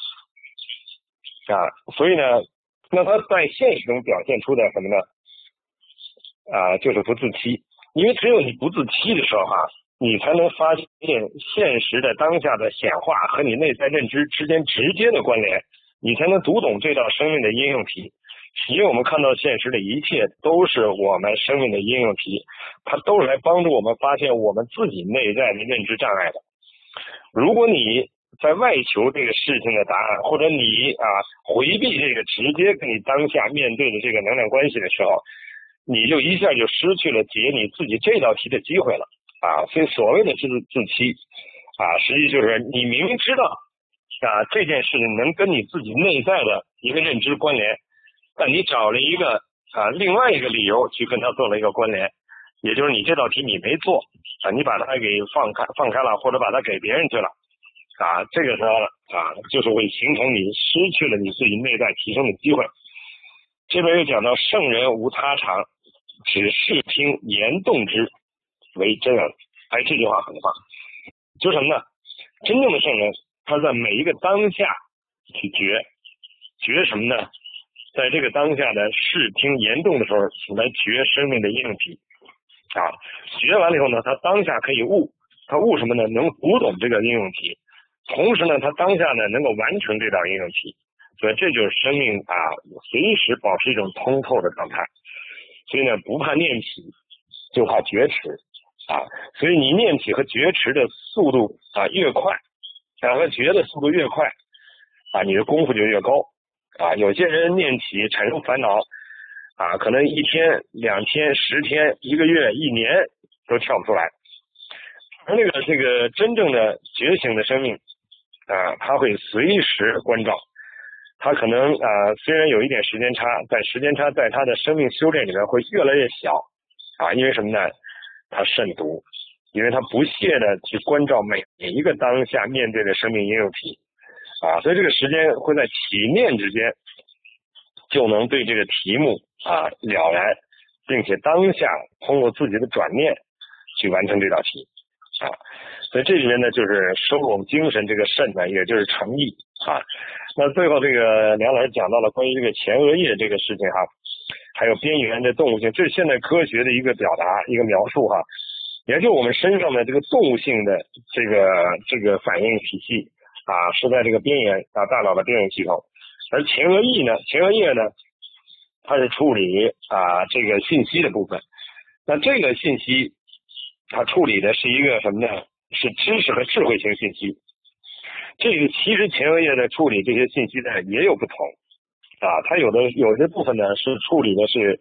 所以呢，那它在现实中表现出的什么呢？就是不自欺，因为只有你不自欺的时候你才能发现现实的当下的显化和你内在认知之间直接的关联，你才能读懂这道生命的应用题。因为我们看到现实的一切都是我们生命的应用题，它都是来帮助我们发现我们自己内在的认知障碍的。如果你在外求这个事情的答案，或者你回避这个直接跟你当下面对的这个能量关系的时候，你就一下就失去了解你自己这道题的机会了所以所谓的自欺实际就是你明明知道这件事情能跟你自己内在的一个认知关联，但你找了一个另外一个理由去跟他做了一个关联，也就是你这道题你没做你把它给放开了，或者把它给别人去了这个时候就是会形成你失去了你自己内在提升的机会。这边又讲到圣人无他常，只视听言动之为真人。这句话很棒，就是什么呢？真正的圣人他在每一个当下去觉什么呢？在这个当下的视听言动的时候来觉生命的应用题觉完了以后呢，他当下可以悟，他悟什么呢？能读懂这个应用题，同时呢他当下呢能够完成这道应用题。所以这就是生命随时保持一种通透的状态。所以呢，不怕念起，就怕觉迟所以你念起和觉迟的速度越快和觉的速度越快你的功夫就越高有些人念起产生烦恼可能1天、2天、10天、1个月、1年都跳不出来。而这个真正的觉醒的生命他会随时关照，他可能虽然有一点时间差，但时间差在他的生命修炼里面会越来越小因为什么呢？他慎独，因为他不懈的去关照每一个当下面对的生命应用题所以这个时间会在起念之间就能对这个题目了然，并且当下通过自己的转念去完成这道题所以这里面呢就是收拢精神，这个慎呢也就是诚意那最后这个梁老师讲到了关于这个前额叶这个事情还有边缘的动物性，这是现代科学的一个表达，一个描述也就是我们身上的这个动物性的这个反应体系是在这个边缘大脑的边缘系统。而前额叶呢它是处理这个信息的部分。那这个信息它处理的是一个什么呢？是知识和智慧型信息。这个其实前额叶的处理这些信息呢也有不同它有些部分呢是处理的是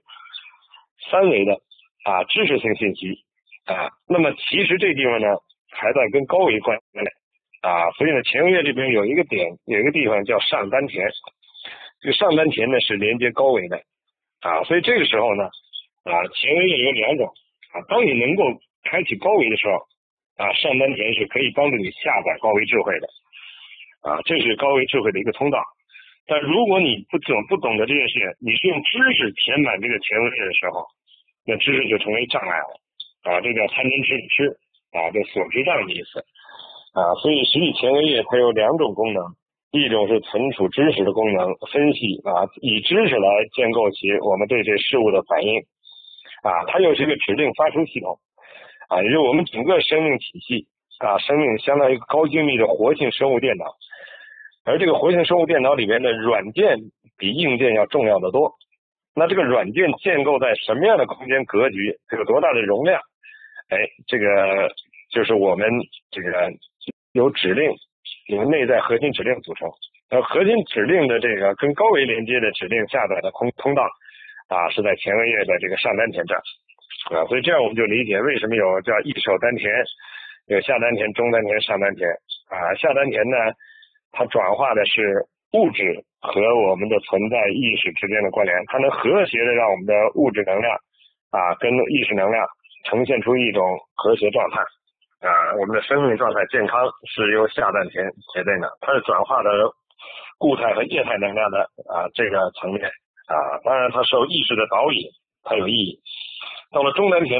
3维的知识性信息那么其实这地方呢还在跟高维关联所以呢前额叶这边有一个地方叫上丹田，这个上丹田呢是连接高维的所以这个时候呢前额叶有2种当你能够开启高维的时候上丹田是可以帮助你下载高维智慧的这是高维智慧的一个通道。但如果你不懂得这件事情，你是用知识填满这个前额叶的时候，那知识就成为障碍了这叫贪嗔痴痴这所知障的意思所以实际前额叶它有2种功能，一种是存储知识的功能，分析以知识来建构起我们对这事物的反应它又是一个指令发出系统也就是我们整个生命体系生命相当于高精密的活性生物电脑。而这个活性生物电脑里面的软件比硬件要重要的多。那这个软件建构在什么样的空间格局，这个多大的容量这个就是我们这个由指令，由内在核心指令组成。而核心指令的这个跟高维连接的指令下载的通道是在前额叶的这个上丹田这儿所以这样我们就理解为什么有叫一手丹田，有下丹田、中丹田、上丹田下丹田呢它转化的是物质和我们的存在意识之间的关联，它能和谐的让我们的物质能量跟意识能量呈现出一种和谐状态我们的生命状态健康是由下丹田决定的，它是转化的固态和液态能量的这个层面当然它受意识的导引它有意义。到了中丹田呢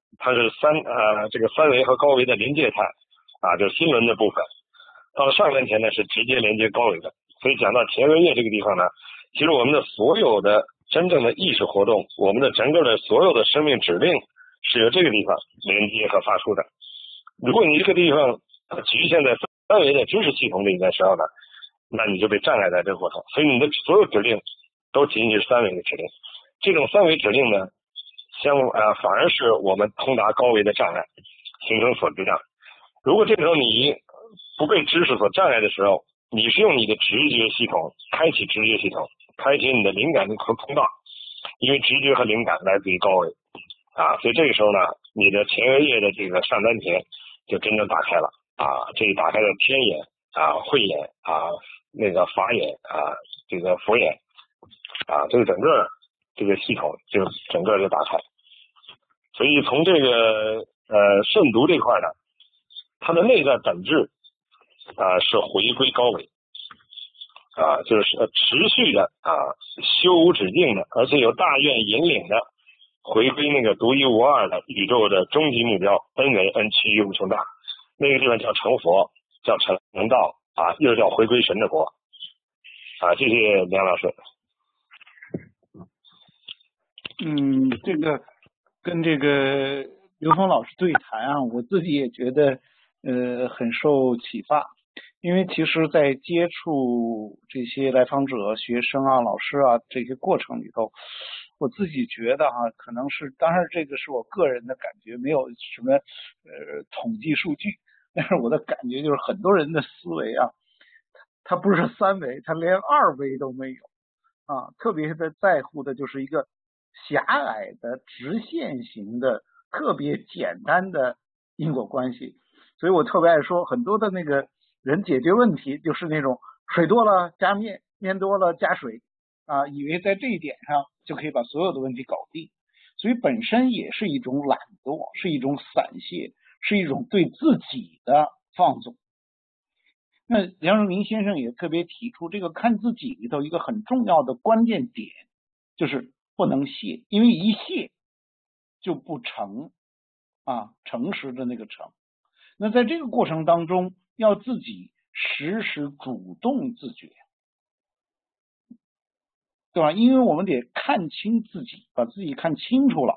它是这个三维和高维的临界态就是心轮的部分。到了上丹田呢是直接连接高维的。所以讲到前额叶这个地方呢，其实我们的所有的真正的意识活动，我们的整个的所有的生命指令是由这个地方连接和发出的。如果你这个地方局限在三维的知识系统里的时候呢，那你就被障碍在这个过程，所以你的所有指令都仅仅是三维的指令。这种三维指令呢，反而是我们通达高维的障碍，形成所知障。如果这个时候你不被知识所障碍的时候，你是用你的直觉系统开启直觉系统，开启你的灵感的通道，因为直觉和灵感来自于高维所以这个时候呢，你的前额叶的这个上丹田就真正打开了这一打开了天眼慧眼那个法眼这个佛眼这个整个这个系统就整个就打开。所以从这个慎独这块呢，它的内在本质是回归高维就是持续的修无止境的，而且有大愿引领的回归那个独一无二的宇宙的终极目标，恩为恩趋于无穷大。那个地方叫成佛，叫成道又叫回归神的国谢谢梁老师。 这个跟这个刘峰老师对谈我自己也觉得很受启发。因为其实在接触这些来访者、学生老师这些过程里头，我自己觉得可能是，当然这个是我个人的感觉，没有什么统计数据，但是我的感觉就是很多人的思维他不是三维，他连二维都没有特别的在乎的就是一个狭隘的直线型的特别简单的因果关系。所以我特别爱说，很多的那个人解决问题就是那种水多了加面，面多了加水以为在这一点上就可以把所有的问题搞定。所以本身也是一种懒惰，是一种散泄，是一种对自己的放纵。那梁漱溟先生也特别提出，这个看自己里头一个很重要的关键点就是不能泄，因为一泄就不成诚实的那个诚。那在这个过程当中，要自己时时主动自觉，对吧？因为我们得看清自己，把自己看清楚了，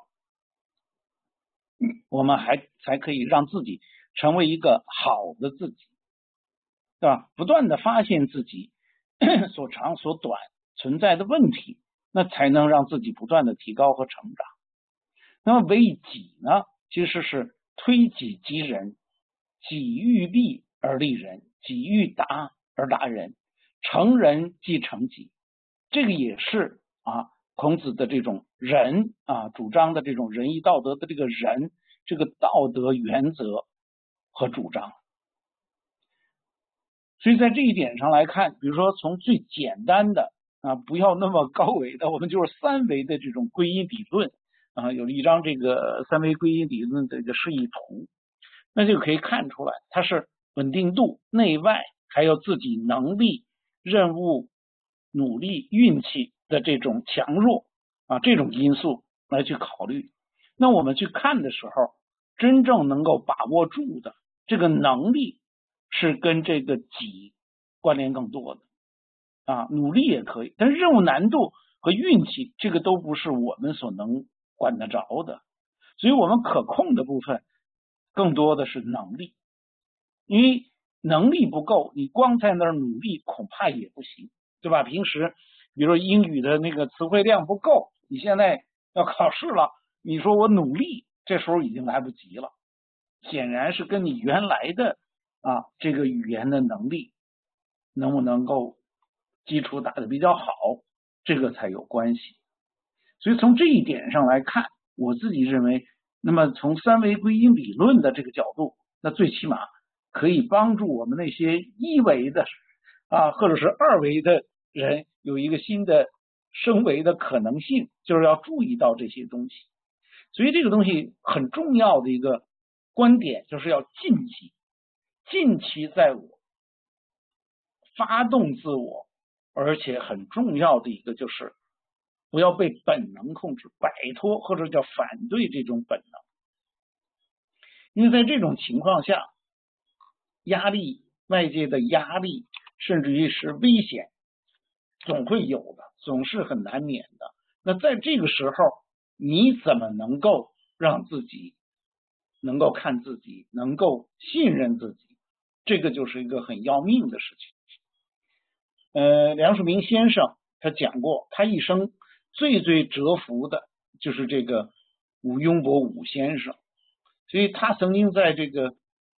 我们才可以让自己成为一个好的自己，对吧？不断的发现自己所长所短存在的问题，那才能让自己不断的提高和成长。那么为己呢，其实是推己及人，己欲立而立人，己欲达而达人，成人即成己。这个也是孔子的这种仁主张的这种仁义道德的这个仁，这个道德原则和主张。所以在这一点上来看，比如说从最简单的不要那么高维的，我们就是三维的这种归因理论有一张这个三维归因理论的这个示意图，那就可以看出来，它是稳定度、内外还有自己能力、任务、努力、运气的这种强弱这种因素来去考虑。那我们去看的时候，真正能够把握住的这个能力是跟这个己关联更多的努力也可以，但是任务难度和运气这个都不是我们所能管得着的，所以我们可控的部分更多的是能力。因为能力不够，你光在那儿努力恐怕也不行，对吧？平时比如说英语的那个词汇量不够，你现在要考试了，你说我努力，这时候已经来不及了，显然是跟你原来的这个语言的能力能不能够基础打得比较好，这个才有关系。所以从这一点上来看，我自己认为，那么从三维归因理论的这个角度，那最起码可以帮助我们那些一维的或者是二维的人有一个新的升维的可能性，就是要注意到这些东西。所以这个东西很重要的一个观点就是要近期，近期在我发动自我，而且很重要的一个就是不要被本能控制，摆脱或者叫反对这种本能。 因为在这种情况下，压力、外界的压力，甚至于是危险，总会有的，总是很难免的。那在这个时候，你怎么能够让自己能够看自己，能够信任自己？这个就是一个很要命的事情。梁漱溟先生他讲过，他一生最折服的就是这个伍庸博伍先生，所以他曾经在这个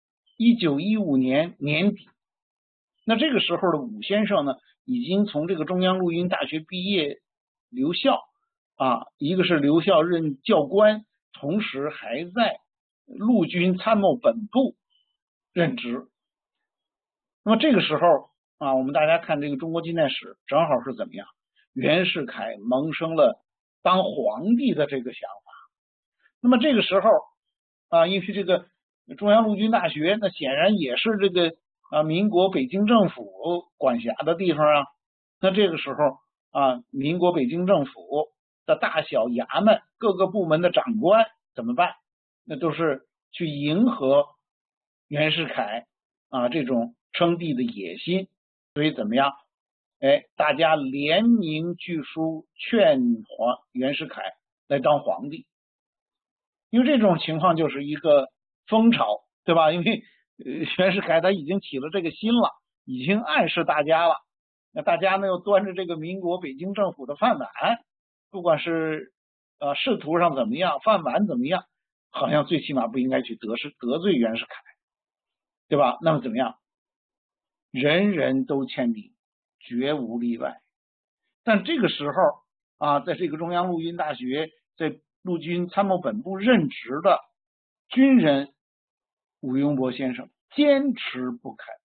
1915年年底，那这个时候的伍先生呢，已经从这个中央陆军大学毕业留校一个是留校任教官，同时还在陆军参谋本部任职。那么这个时候我们大家看这个中国近代史，正好是怎么样？袁世凯萌生了当皇帝的这个想法。那么这个时候因为这个中央陆军大学，那显然也是这个民国北京政府管辖的地方啊。那这个时候民国北京政府的大小衙门各个部门的长官怎么办？那都是去迎合袁世凯这种称帝的野心，所以怎么样？大家联名巨书劝袁世凯来当皇帝。因为这种情况就是一个风潮，对吧？因为袁世凯他已经起了这个心了，已经暗示大家了。那大家呢又端着这个民国北京政府的饭碗，不管是仕途上怎么样，饭碗怎么样，好像最起码不应该去得罪袁世凯，对吧？那么怎么样？人人都签名，绝无例外。但这个时候在这个中央陆军大学，在陆军参谋本部任职的军人伍庸博先生坚持不开，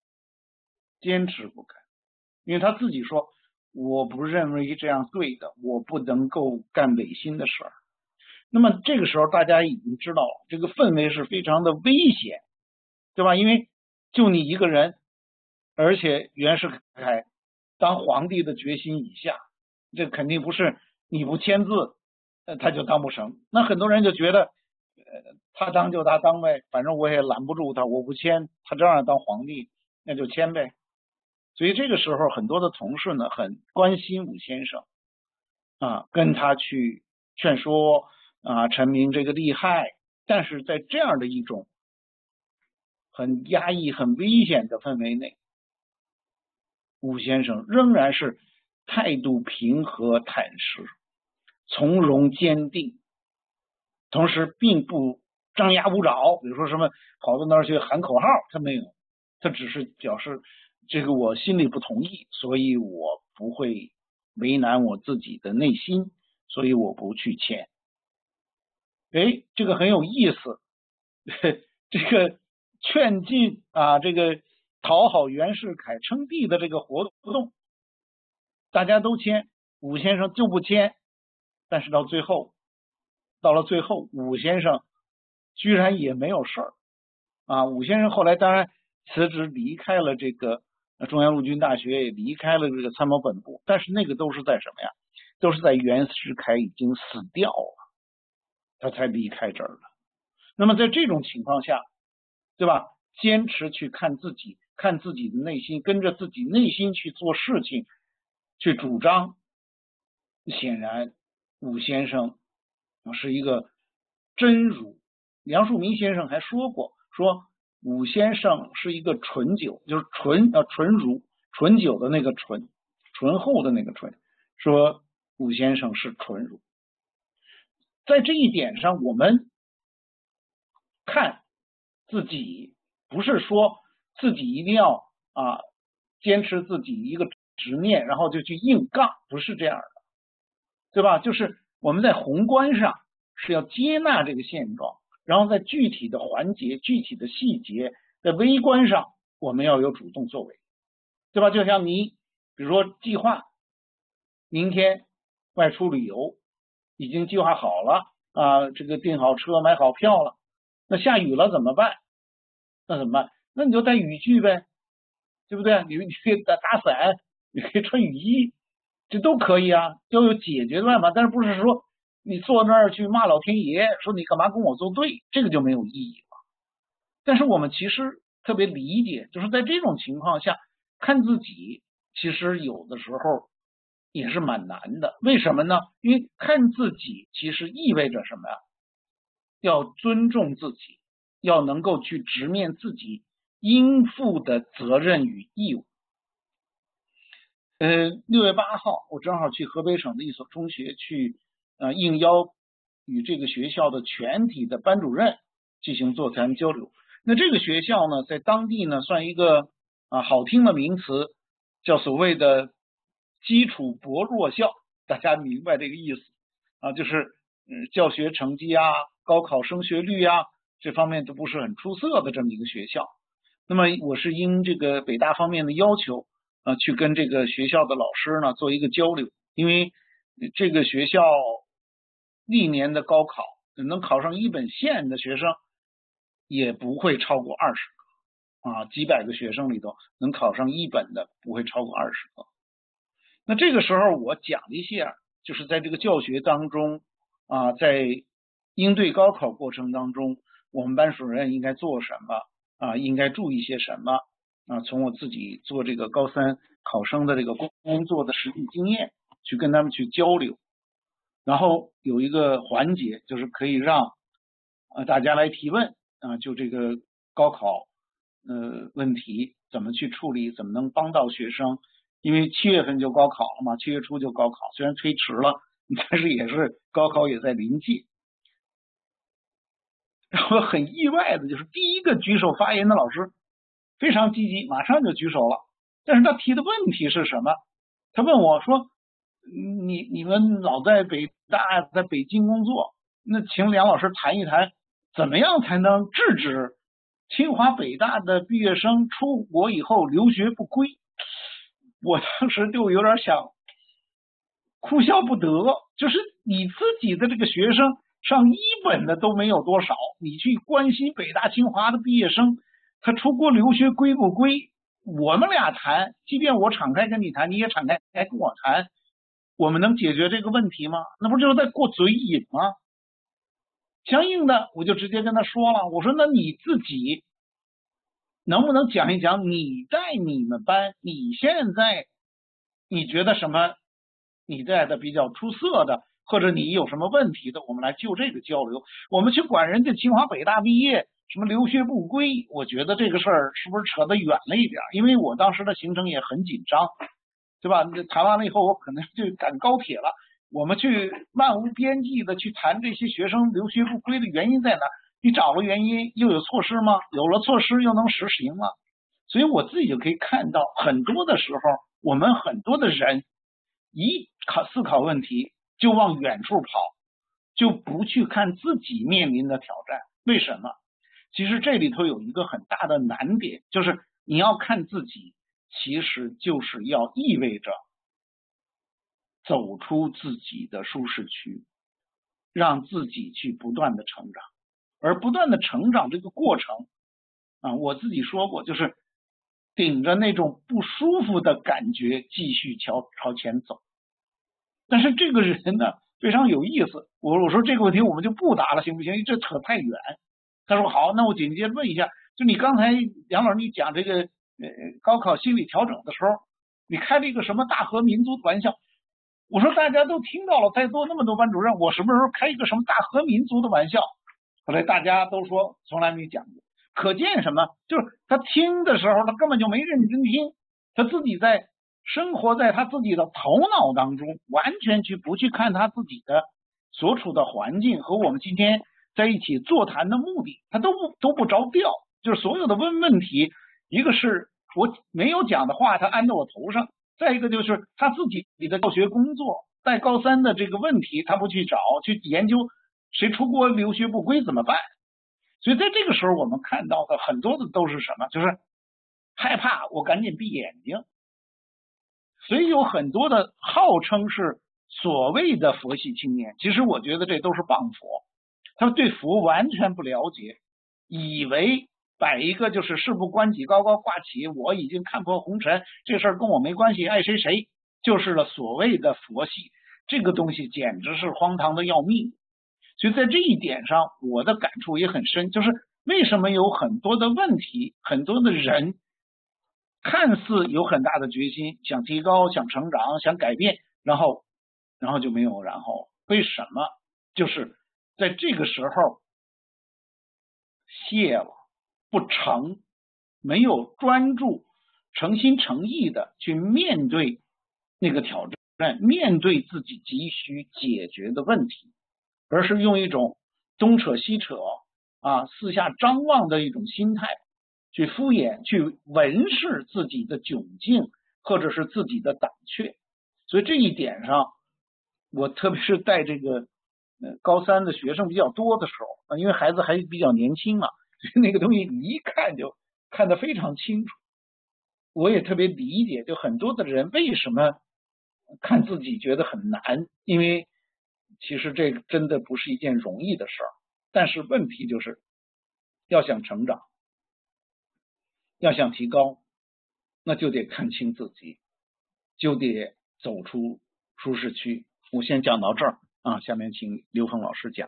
因为他自己说，我不认为这样对的，我不能够干违心的事儿。那么这个时候大家已经知道了，这个氛围是非常的危险，对吧？因为就你一个人，而且袁世凯当皇帝的决心已下，这肯定不是你不签字他就当不成。那很多人就觉得他当就他当呗，反正我也拦不住他，我不签他照样当皇帝，那就签呗。所以这个时候很多的同事呢很关心伍先生跟他去劝说陈明这个利害。但是在这样的一种很压抑很危险的氛围内，伍先生仍然是态度平和坦实，从容坚定，同时并不张牙舞爪，比如说什么跑到那儿去喊口号，他没有，他只是表示这个我心里不同意，所以我不会为难我自己的内心，所以我不去签。这个很有意思，这个劝进这个讨好袁世凯称帝的这个活动，大家都签，伍先生就不签。但是到了最后，伍先生居然也没有事儿伍先生后来当然辞职离开了这个中央陆军大学，也离开了这个参谋本部，但是那个都是在什么呀？都是在袁世凯已经死掉了，他才离开这儿的。那么在这种情况下，对吧？坚持去看自己的内心，跟着自己内心去做事情，去主张，显然伍先生是一个真儒。梁漱溟先生还说过，说伍先生是一个纯酒，就是纯儒，纯酒的那个纯，醇厚的那个纯，说伍先生是纯儒。在这一点上，我们看自己，不是说自己一定要坚持自己一个执念，然后就去硬杠，不是这样的，对吧？就是我们在宏观上是要接纳这个现状，然后在具体的环节、具体的细节，在微观上我们要有主动作为，对吧？就像你比如说计划明天外出旅游，已经计划好了这个订好车买好票了，那下雨了怎么办？那怎么办？那你就带雨具呗，对不对？你可以打伞，你可以穿雨衣，这都可以啊，要有解决的办法。但是不是说你坐那儿去骂老天爷，说你干嘛跟我作对，这个就没有意义了。 但是我们其实特别理解，就是在这种情况下看自己，其实有的时候也是蛮难的。为什么呢？因为看自己其实意味着什么呀？要尊重自己，要能够去直面自己应负的责任与义务。6月8号，我正好去河北省的一所中学去应邀与这个学校的全体的班主任进行座谈交流。那这个学校呢，在当地呢算一个好听的名词，叫所谓的基础薄弱校，大家明白这个意思就是教学成绩高考升学率这方面都不是很出色的这么一个学校。那么我是因这个北大方面的要求去跟这个学校的老师呢做一个交流，因为这个学校历年的高考能考上一本线的学生也不会超过20个几百个学生里头能考上一本的不会超过20个。那这个时候我讲一些就是在这个教学当中在应对高考过程当中，我们班主任应该做什么应该注意些什么从我自己做这个高3考生的这个工作的实际经验去跟他们去交流。然后有一个环节就是可以让大家来提问就这个高考问题怎么去处理，怎么能帮到学生。因为7月份就高考了嘛，7月初就高考，虽然推迟了，但是也是高考也在临近。然后很意外的就是第一个举手发言的老师非常积极，马上就举手了。但是他提的问题是什么？他问我说你们老在北大在北京工作，那请梁老师谈一谈怎么样才能制止清华北大的毕业生出国以后留学不归。我当时就有点想哭笑不得，就是你自己的这个学生上1本的都没有多少，你去关心北大清华的毕业生他出国留学归不归？我们俩谈，即便我敞开跟你谈，你也敞开跟我谈，我们能解决这个问题吗？那不就是在过嘴瘾吗？相应的我就直接跟他说了，我说那你自己能不能讲一讲你在你们班你现在你觉得什么你在的比较出色的，或者你有什么问题的，我们来就这个交流。我们去管人家清华北大毕业什么留学不归，我觉得这个事儿是不是扯得远了一点？因为我当时的行程也很紧张，对吧？谈完了以后我可能就赶高铁了，我们去漫无边际的去谈这些学生留学不归的原因在哪？你找了原因又有措施吗？有了措施又能实行吗？所以我自己就可以看到，很多的时候我们很多的人一思考问题就往远处跑，就不去看自己面临的挑战。为什么？其实这里头有一个很大的难点，就是你要看自己，其实就是要意味着走出自己的舒适区，让自己去不断的成长。而不断的成长这个过程我自己说过，就是顶着那种不舒服的感觉继续朝前走。但是这个人呢非常有意思，我说这个问题我们就不答了行不行？这扯太远。他说好，那我紧接着问一下，就你刚才梁老师你讲这个高考心理调整的时候，你开了一个什么大和民族的玩笑？我说大家都听到了，在座那么多班主任，我什么时候开一个什么大和民族的玩笑？后来大家都说从来没讲过。可见什么？就是他听的时候他根本就没认真听，他自己在生活在他自己的头脑当中，完全不去看他自己的所处的环境和我们今天在一起座谈的目的，他都不着调。就是所有的问题，一个是我没有讲的话他安在我头上，再一个就是他自己的教学工作在高3的这个问题他不去找去研究谁出国留学不归怎么办。所以在这个时候我们看到的很多的都是什么？就是害怕，我赶紧闭眼睛。所以有很多的号称是所谓的佛系青年，其实我觉得这都是谤佛，他们对佛完全不了解，以为摆一个就是事不关己高高挂起，我已经看破红尘，这事儿跟我没关系，爱谁谁，就是了所谓的佛系。这个东西简直是荒唐的要命。所以在这一点上我的感触也很深，就是为什么有很多的问题，很多的人看似有很大的决心，想提高，想成长，想改变，然后就没有然后。为什么？就是在这个时候懈了，不成，没有专注、诚心诚意的去面对那个挑战，面对自己急需解决的问题，而是用一种东扯西扯四下张望的一种心态去敷衍，去文饰自己的窘境或者是自己的胆怯。所以这一点上，我特别是带这个高三的学生比较多的时候，因为孩子还比较年轻嘛，所以那个东西你一看就看得非常清楚。我也特别理解，就很多的人为什么看自己觉得很难，因为其实这个真的不是一件容易的事儿。但是问题就是要想成长，要想提高，那就得看清自己，就得走出舒适区。我先讲到这儿下面请刘峰老师讲。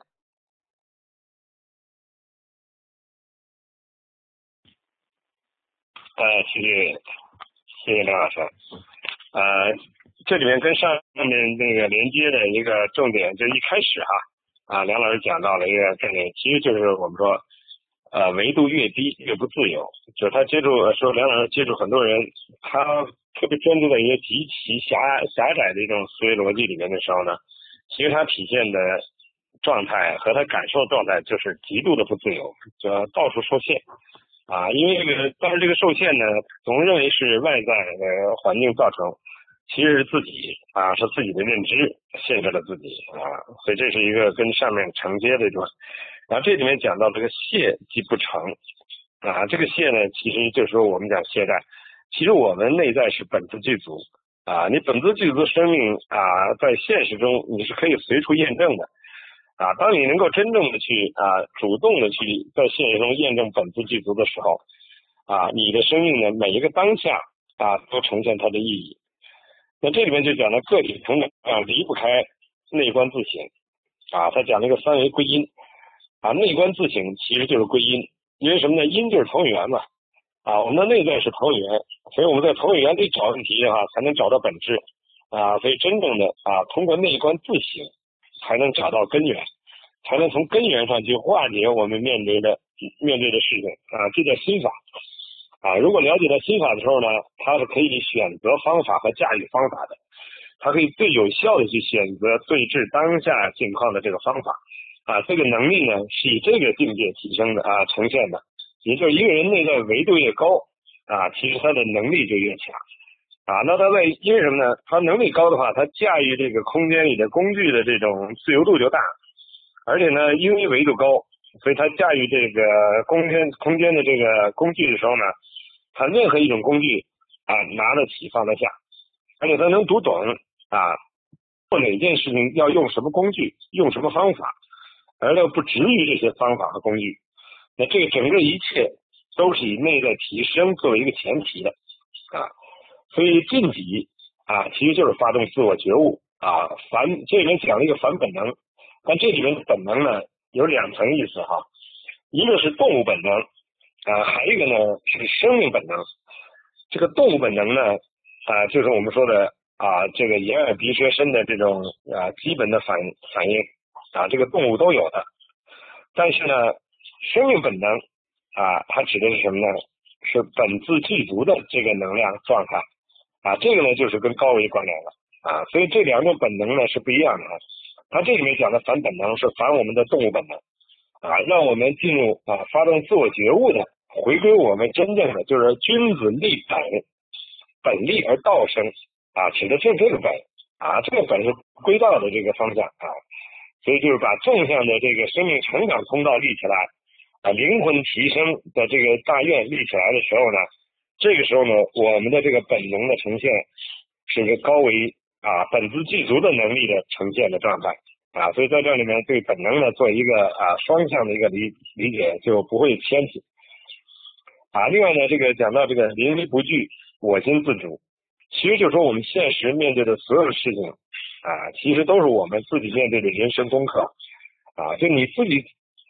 谢谢梁老师。这里面跟上面那个连接的一个重点，就一开始梁老师讲到了一个概念，其实就是我们说维度越低越不自由。就是他梁老师接触很多人，他特别专注在一个极其狭窄的一种思维逻辑里面的时候呢，其实他体现的状态和他感受的状态就是极度的不自由，就到处受限因为当然这个受限呢，总认为是外在的环境造成，其实是自己是自己的认知限制了自己所以这是一个跟上面承接的一种。然后这里面讲到这个懈即不成这个懈呢，其实就是说我们讲懈怠，其实我们内在是本自具足你本自具足的生命在现实中你是可以随处验证的当你能够真正的去主动的去在现实中验证本自具足的时候你的生命呢每一个当下都呈现它的意义。那这里面就讲到个体成长离不开内观自省他讲那个三维归因内观自省其实就是归因，因为什么呢？因就是投影源嘛我们的内在是投影源，所以我们在投影源里找问题才能找到本质所以真正的通过内观自省才能找到根源，才能从根源上去化解我们面对的事情这叫心法如果了解到心法的时候呢，它是可以选择方法和驾驭方法的，它可以最有效的去选择对治当下境况的这个方法这个能力呢是以这个境界提升的呈现的。也就是一个人内在维度越高其实他的能力就越强那他因为什么呢？他能力高的话，他驾驭这个空间里的工具的这种自由度就大，而且呢因为维度高，所以他驾驭这个空间的这个工具的时候呢，他任何一种工具拿得起放得下，而且他能读懂做哪件事情要用什么工具，用什么方法，而又不执于这些方法和工具。那这个整个一切都是以内在提升作为一个前提的所以晋级其实就是发动自我觉悟这里面讲了一个反本能，但这里面的本能呢有两层意思一个是动物本能还有一个呢是生命本能。这个动物本能呢就是我们说的这个眼耳鼻舌身的这种基本的反应这个动物都有的。但是呢生命本能它指的是什么呢？是本自具足的这个能量状态这个呢就是跟高维关联了所以这两种本能呢是不一样的它这里面讲的反本能是反我们的动物本能让我们进入发动自我觉悟的，回归我们真正的就是君子立本立而道生指的就是这个本这个本是归道的这个方向所以就是把纵向的这个生命成长通道立起来灵魂提升的这个大愿立起来的时候呢，这个时候呢我们的这个本能的呈现是一个高维本自具足的能力的呈现的状态所以在这里面对本能呢做一个双向的一个理解，就不会偏题另外呢这个讲到这个临危不惧，我心自主，其实就是说我们现实面对的所有的事情其实都是我们自己面对的人生功课就你自己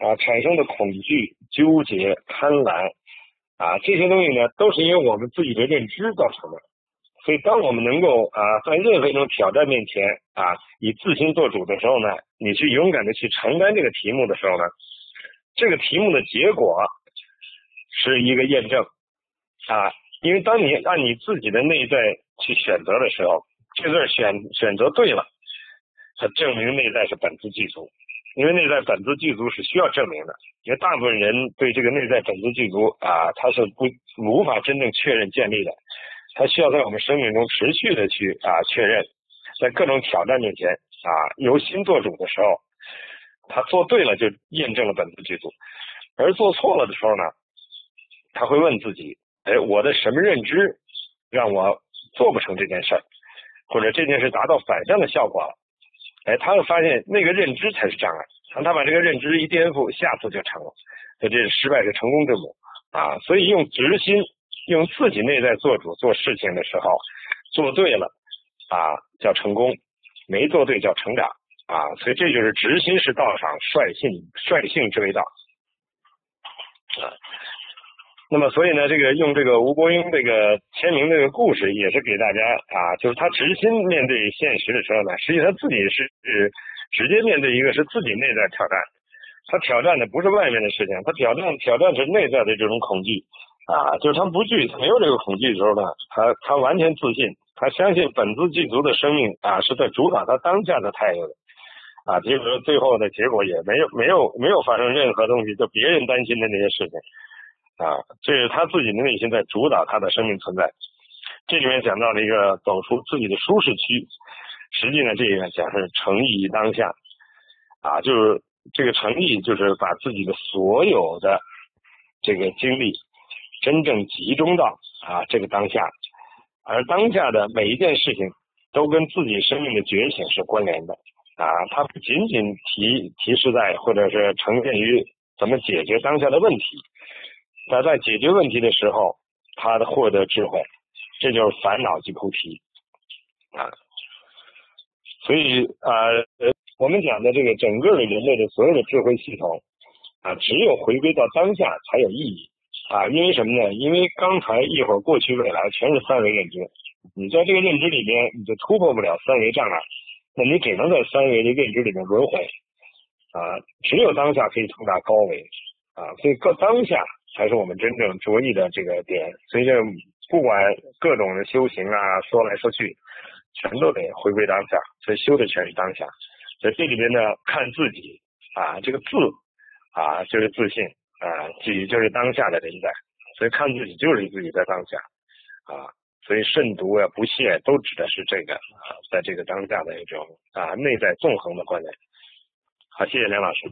产生的恐惧、纠结、贪婪这些东西呢，都是因为我们自己的认知造成的。所以当我们能够在任何一种挑战面前以自心做主的时候呢，你去勇敢的去承担这个题目的时候呢，这个题目的结果是一个验证因为当你按你自己的内在去选择的时候，这个选择对了，它证明内在是本自具足。因为内在本自具足是需要证明的，因为大部分人对这个内在本自具足他是无法真正确认建立的，他需要在我们生命中持续的去确认，在各种挑战面前由心做主的时候，他做对了就验证了本自具足，而做错了的时候呢，他会问自己，我的什么认知让我做不成这件事儿，或者这件事达到反向的效果了，他会发现那个认知才是障碍，当他把这个认知一颠覆，下次就成了，所以这失败是成功之母所以用直心，用自己内在做主做事情的时候，做对了叫成功，没做对叫成长所以这就是直心是道上率性之为道那么所以呢，这个用这个吴伯英这个签名这个故事也是给大家就是他直心面对现实的时候呢，实际他自己是直接面对一个是自己内在挑战，他挑战的不是外面的事情，他挑战是内在的这种恐惧就是他不惧，他没有这个恐惧的时候呢，他完全自信，他相信本自具足的生命是在主导他当下的态度的结果最后的结果也没有发生任何东西就别人担心的那些事情这是他自己的内心在主导他的生命存在。这里面讲到了一个走出自己的舒适区，实际呢这个讲是诚意当下就是这个诚意就是把自己的所有的这个精力真正集中到这个当下，而当下的每一件事情都跟自己生命的觉醒是关联的它不仅仅提示在或者是呈现于怎么解决当下的问题，他在解决问题的时候他的获得智慧，这就是烦恼即菩提所以我们讲的这个整个的人类的所有的智慧系统只有回归到当下才有意义因为什么呢？因为刚才一会儿过去未来全是三维认知，你在这个认知里边你就突破不了三维障碍，那你只能在三维的认知里面轮回只有当下可以通达高维所以当下才是我们真正着意的这个点。所以这不管各种的修行说来说去全都得回归当下，所以修的全是当下。所以这里边呢，看自己这个自就是自信己就是当下的人在，所以看自己就是自己在当下所以慎独不懈都指的是这个在这个当下的一种内在纵横的观念。好，谢谢梁老师。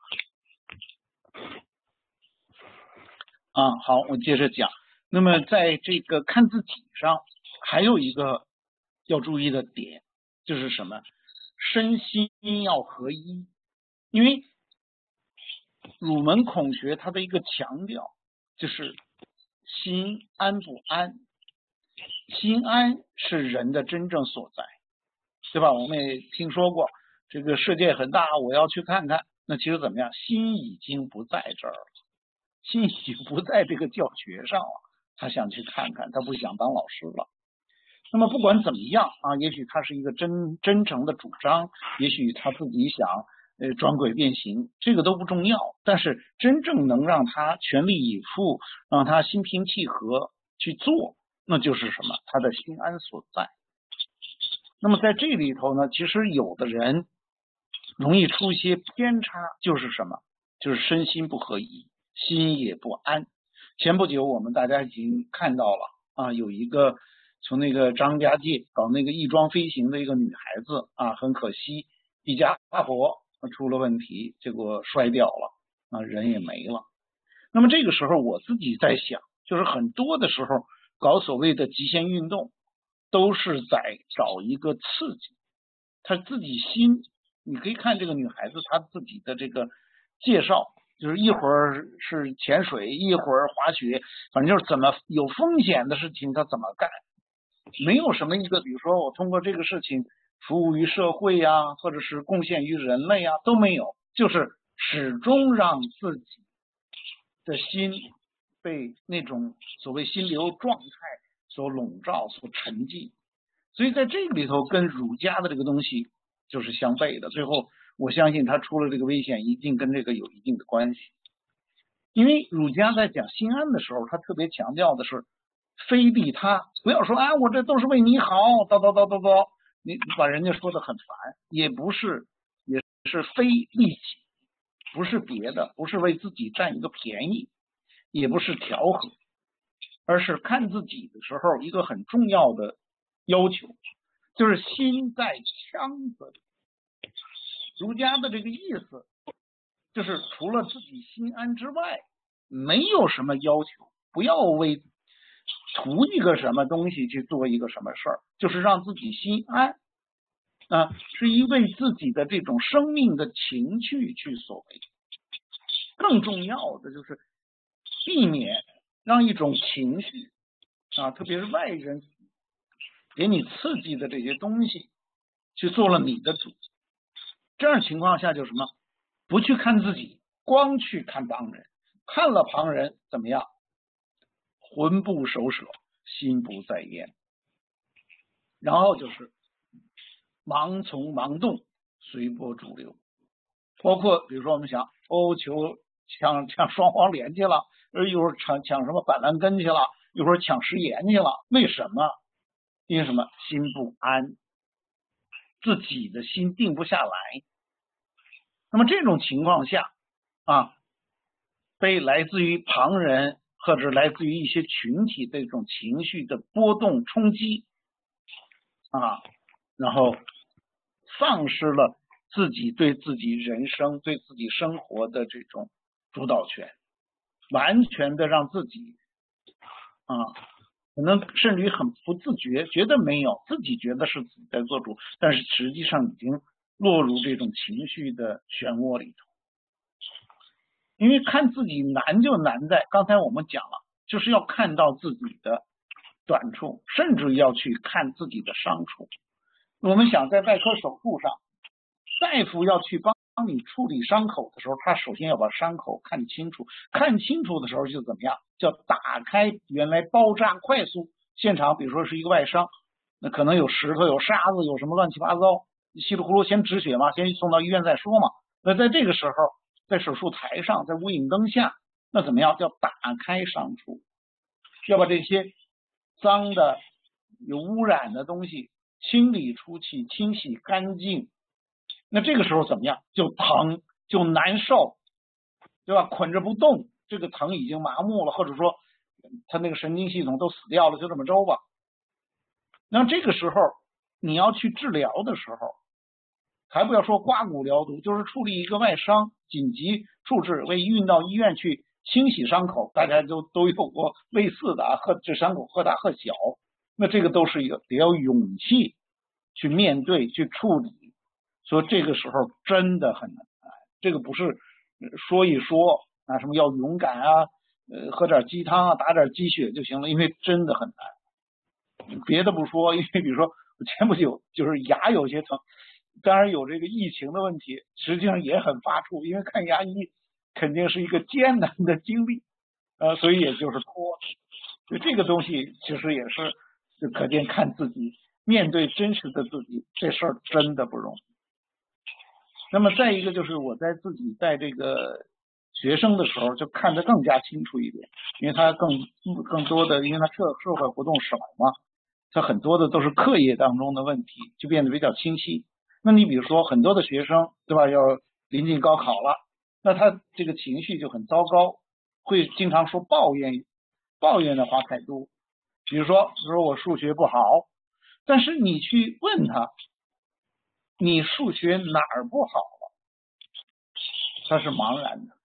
好，我接着讲。那么在这个看自己上还有一个要注意的点，就是什么？身心要合一。因为儒门孔学它的一个强调就是心安不安，心安是人的真正所在，对吧？我们也听说过这个世界很大，我要去看看，那其实怎么样？心已经不在这儿了，心已经不在这个教学上了，他想去看看，他不想当老师了。那么不管怎么样也许他是一个真诚的主张，也许他自己想转轨变形，这个都不重要，但是真正能让他全力以赴，让他心平气和去做，那就是什么？他的心安所在。那么在这里头呢，其实有的人容易出一些偏差，就是什么？就是身心不合一，心也不安。前不久我们大家已经看到了有一个从那个张家界搞那个翼装飞行的一个女孩子很可惜一家大火出了问题，结果摔掉了人也没了。那么这个时候我自己在想，就是很多的时候搞所谓的极限运动都是在找一个刺激，他自己心，你可以看这个女孩子她自己的这个介绍，就是一会儿是潜水，一会儿滑雪，反正就是怎么有风险的事情她怎么干，没有什么一个比如说我通过这个事情服务于社会或者是贡献于人类都没有，就是始终让自己的心被那种所谓心流状态所笼罩、所沉寂。所以在这个里头，跟儒家的这个东西就是相悖的。最后，我相信他出了这个危险，一定跟这个有一定的关系。因为儒家在讲心安的时候，他特别强调的是非利他，不要说啊，我这都是为你好，叨，你把人家说的很烦，也不是，也是非利己，不是别的，不是为自己占一个便宜，也不是调和，而是看自己的时候一个很重要的要求，就是心在腔子里。儒家的这个意思就是除了自己心安之外，没有什么要求，不要为图一个什么东西去做一个什么事儿，就是让自己心安啊，是因为自己的这种生命的情趣去所为。更重要的就是避免让一种情绪啊，特别是外人给你刺激的这些东西去做了你的主。这样情况下就什么？不去看自己，光去看旁人，看了旁人怎么样？魂不守舍，心不在焉。然后就是盲从盲动，随波逐流。包括比如说我们想欧球抢双黄连去了，一会儿抢什么板蓝根去了，一会儿抢食盐去了，为什么？因为什么？心不安，自己的心定不下来。那么这种情况下啊，被来自于旁人或者来自于一些群体的这种情绪的波动冲击啊，然后丧失了自己对自己人生、对自己生活的这种主导权，完全的让自己啊，可能甚至于很不自觉，觉得没有，自己觉得是自己在做主，但是实际上已经落入这种情绪的漩涡里头。因为看自己难就难在刚才我们讲了，就是要看到自己的短处，甚至要去看自己的伤处。我们想在外科手术上，大夫要去帮你处理伤口的时候，他首先要把伤口看清楚，看清楚的时候就怎么样？叫打开原来包扎，快速现场，比如说是一个外伤，那可能有石头、有沙子、有什么乱七八糟，稀里糊涂先止血嘛，先送到医院再说嘛。那在这个时候，在手术台上，在无影灯下，那怎么样？叫打开伤处，要把这些脏的、有污染的东西清理出去，清洗干净。那这个时候怎么样？就疼，就难受，对吧？捆着不动，这个疼已经麻木了，或者说他那个神经系统都死掉了，就这么着吧。那这个时候你要去治疗的时候，还不要说刮骨疗毒，就是处理一个外伤，紧急处置，为运到医院去清洗伤口，大家都有过类似的啊，这伤口或大或小，那这个都是得要勇气去面对去处理。所以这个时候真的很难，这个不是说一说啊，什么要勇敢啊，喝点鸡汤啊，打点鸡血就行了，因为真的很难。别的不说，因为比如说我前不久就是牙有些疼，当然有这个疫情的问题，实际上也很发怵，因为看牙医肯定是一个艰难的经历，所以也就是拖。所以这个东西其实也是就可见看自己，面对真实的自己，这事儿真的不容易。那么再一个就是我在自己带这个学生的时候就看得更加清楚一点，因为他更多的，因为他社会活动少嘛，他很多的都是课业当中的问题，就变得比较清晰。那你比如说很多的学生，对吧？要临近高考了，那他这个情绪就很糟糕，会经常说抱怨的话太多。比如说我数学不好，但是你去问他，你数学哪儿不好了？他是茫然的。